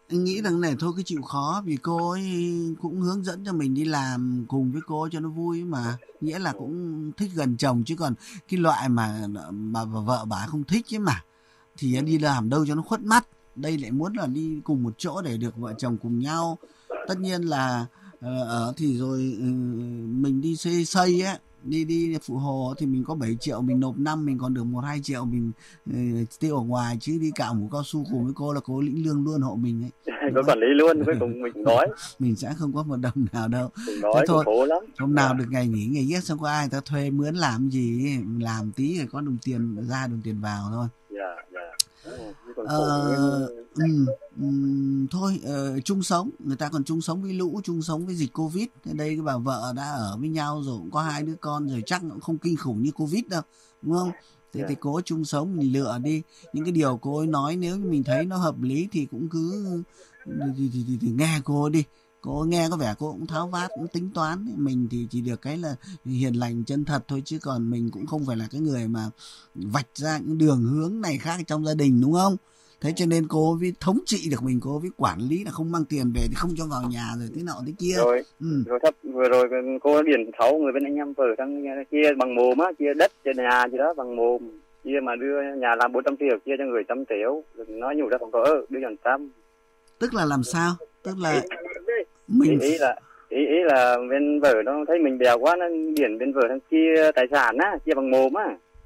Anh nghĩ rằng này thôi cứ chịu khó, vì cô ấy cũng hướng dẫn cho mình đi làm cùng với cô cho nó vui mà, nghĩa là cũng thích gần chồng, chứ còn cái loại mà mà vợ bà không thích ấy mà thì đi làm đâu cho nó khuất mắt. Đây lại muốn là đi cùng một chỗ để được vợ chồng cùng nhau. Tất nhiên là ở thì rồi mình đi xây xây á, đi đi phụ hồ thì mình có bảy triệu mình nộp năm, mình còn được một hai triệu mình uh, tiêu ở ngoài, chứ đi cạo mũ cao su cùng với cô là cô lĩnh lương luôn hộ mình ấy. Có quản lý luôn, cuối cùng mình đói. Mình sẽ không có một đồng nào đâu. Đói thôi, khổ lắm. Hôm nào được ngày nghỉ ngày giết xong có ai ta thuê mướn làm gì, làm tí rồi có đồng tiền ra đồng tiền vào thôi. Dạ, dạ. Ờ, ừ, ừ, thôi uh, chung sống, người ta còn chung sống với lũ, chung sống với dịch Covid. Đây cái bà vợ đã ở với nhau rồi, cũng có hai đứa con rồi, chắc cũng không kinh khủng như Covid đâu, đúng không? Thế thì cố chung sống, mình lựa đi những cái điều cô ấy nói, nếu như mình thấy nó hợp lý thì cũng cứ thì, thì, thì, thì nghe cô đi. Cô nghe có vẻ cô cũng tháo vát, cũng tính toán. Mình thì chỉ được cái là hiền lành chân thật thôi, chứ còn mình cũng không phải là cái người mà vạch ra những đường hướng này khác trong gia đình, đúng không? Thế cho nên cô với thống trị được mình, cô với quản lý là không mang tiền về thì không cho vào nhà rồi thế nọ thế kia. Rồi, ừ. rồi thấp, vừa rồi cô điền sáu người bên anh em vợ sang chia bằng mồm á, chia đất, chia nhà gì đó bằng mồm. Chia mà đưa nhà làm bốn trăm triệu, chia cho người trăm triệu. Nói nhủ ra phòng có đưa dần trăm. Tức là làm sao? Tức là... Ý, mình... ý, ý là ý, ý là bên vợ nó thấy mình bèo quá, nó điền bên vợ sang chia tài sản á, chia bằng mồm á.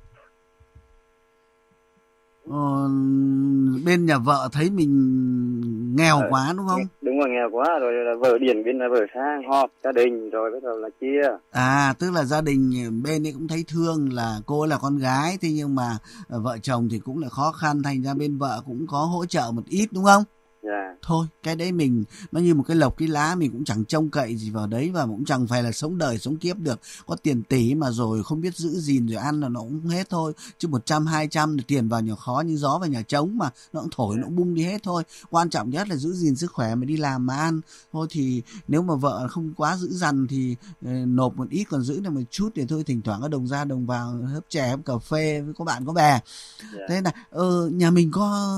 Ờ, bên nhà vợ thấy mình nghèo ờ, quá đúng không? Đúng rồi, nghèo quá rồi là vợ điền bên là vợ sang họp gia đình rồi bắt đầu là chia. À, tức là gia đình bên ấy cũng thấy thương là cô là con gái, thế nhưng mà vợ chồng thì cũng là khó khăn, thành ra bên vợ cũng có hỗ trợ một ít đúng không? Yeah. Thôi cái đấy mình nó như một cái lộc cái lá, mình cũng chẳng trông cậy gì vào đấy, và cũng chẳng phải là sống đời sống kiếp được. Có tiền tỷ mà rồi không biết giữ gìn rồi ăn là nó cũng hết thôi, chứ một trăm hai trăm tiền vào nhà khó như gió vào nhà trống mà, nó cũng thổi nó cũng bung đi hết thôi. Quan trọng nhất là giữ gìn sức khỏe mà đi làm mà ăn thôi. Thì nếu mà vợ không quá giữ dằn thì uh, nộp một ít, còn giữ được một chút để thôi thỉnh thoảng có đồng ra đồng vào, hớp chè hớp cà phê với có bạn có bè. Yeah. Thế là ờ, nhà mình có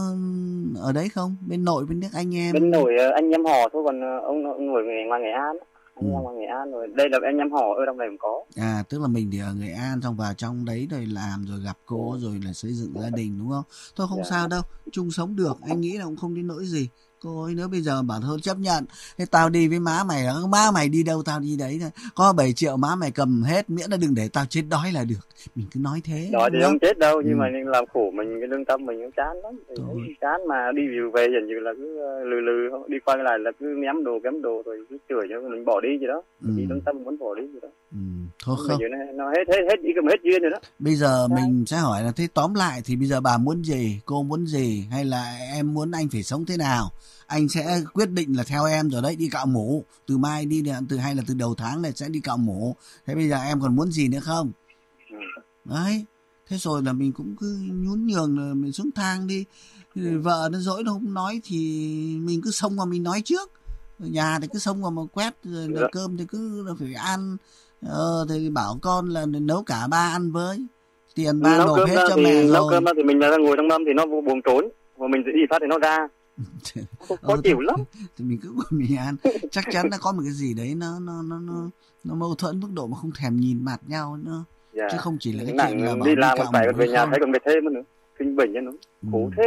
ở đấy không, bên nội bên nước anh em? Bên nội anh em họ thôi, còn ông, ông nội người ngoài Nghệ An, anh em ngoài Nghệ An rồi. Đây là anh em họ ở trong này cũng có. À, tức là mình thì ở Nghệ An, xong vào trong đấy rồi làm rồi gặp cô rồi là xây dựng gia đình đúng không? Thôi không yeah. sao đâu, chung sống được, anh nghĩ là cũng không đến nỗi gì. Cô ấy nếu bây giờ bảo thôi chấp nhận, thế tao đi với má mày, má mày đi đâu tao đi đấy thôi, có bảy triệu má mày cầm hết, miễn là đừng để tao chết đói là được. Mình cứ nói thế. Đói thì không chết đâu, ừ. nhưng mà làm khổ mình, cái lương tâm mình cũng chán lắm. Chán mà đi về dần như là cứ lừ lừ đi qua lại là cứ ném đồ kém đồ rồi cứ chửi cho mình bỏ đi gì đó. Ừ. Đi lương tâm muốn bỏ đi gì đó. Ừ. Thôi không. Nó, nó hết hết hết ý cầm hết duyên rồi đó. Bây giờ Đấy. Mình sẽ hỏi là thế tóm lại thì bây giờ bà muốn gì, cô muốn gì, hay là em muốn anh phải sống thế nào? Anh sẽ quyết định là theo em rồi đấy, đi cạo mũ từ mai đi, từ hay là từ đầu tháng này sẽ đi cạo mũ. Thế bây giờ em còn muốn gì nữa không? Ừ. Đấy, thế rồi là mình cũng cứ nhún nhường rồi mình xuống thang đi. Ừ. Vợ nó dỗi nó không nói thì mình cứ xông vào mình nói trước. Nhà thì cứ xông vào mà quét rồi dạ. Cơm thì cứ phải ăn. Ờ, thì bảo con là nấu cả ba ăn với, tiền ba nộp hết cho thì, mẹ rồi. Nấu cơm thì mình là ngồi trong mâm thì nó buồn trốn, mà mình sẽ đi phát thì nó ra. Khó chịu lắm. Thì mình cứ ngồi mình ăn, chắc chắn là có một cái gì đấy nó nó nó nó nó mâu thuẫn mức độ mà không thèm nhìn mặt nhau nữa. Yeah. Chứ không chỉ là cái chuyện là đi làm mà phải về nhà thấy còn mệt thêm nữa, kinh bệnh nữa, khổ thế.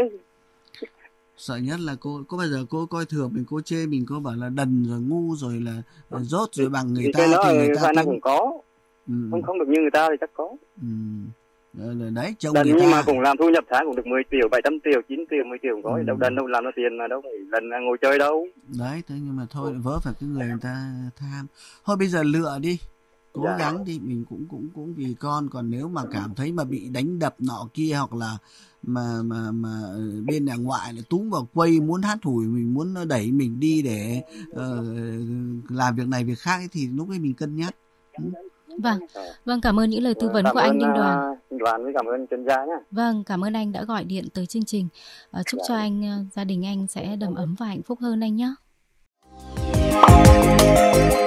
Sợ nhất là cô có bao giờ cô coi thường mình, cô chê mình, cô bảo là đần rồi ngu rồi là dốt rồi bằng người thì ta thì người ta cũng cũng có, ừ. không không được như người ta thì chắc có. Ừ. Đấy, chồng đần người nhưng ta... mà cũng làm thu nhập tháng cũng được mười triệu, bảy trăm triệu, chín triệu, mười triệu cũng có. Ừ. Đâu đần đâu làm nó tiền mà đâu phải lần ngồi chơi đâu. Đấy, thế nhưng mà thôi vớ phải cái người người ta tham. Thôi bây giờ lựa đi, cố dạ. gắng đi, mình cũng cũng cũng vì con. Còn nếu mà cảm thấy mà bị đánh đập nọ kia, hoặc là mà mà mà bên nhà ngoại lại túm vào quây muốn hát hủi mình, muốn đẩy mình đi để uh, làm việc này việc khác ấy, thì lúc ấy mình cân nhắc. Ừ. Vâng, vâng cảm ơn những lời tư vấn cảm của anh ơn, Đinh Đoàn. Uh, Đoàn với cảm ơn chuyên gia nhé. Vâng, cảm ơn anh đã gọi điện tới chương trình. Uh, chúc cho anh, uh, gia đình anh sẽ đầm ấm và hạnh phúc hơn anh nhé.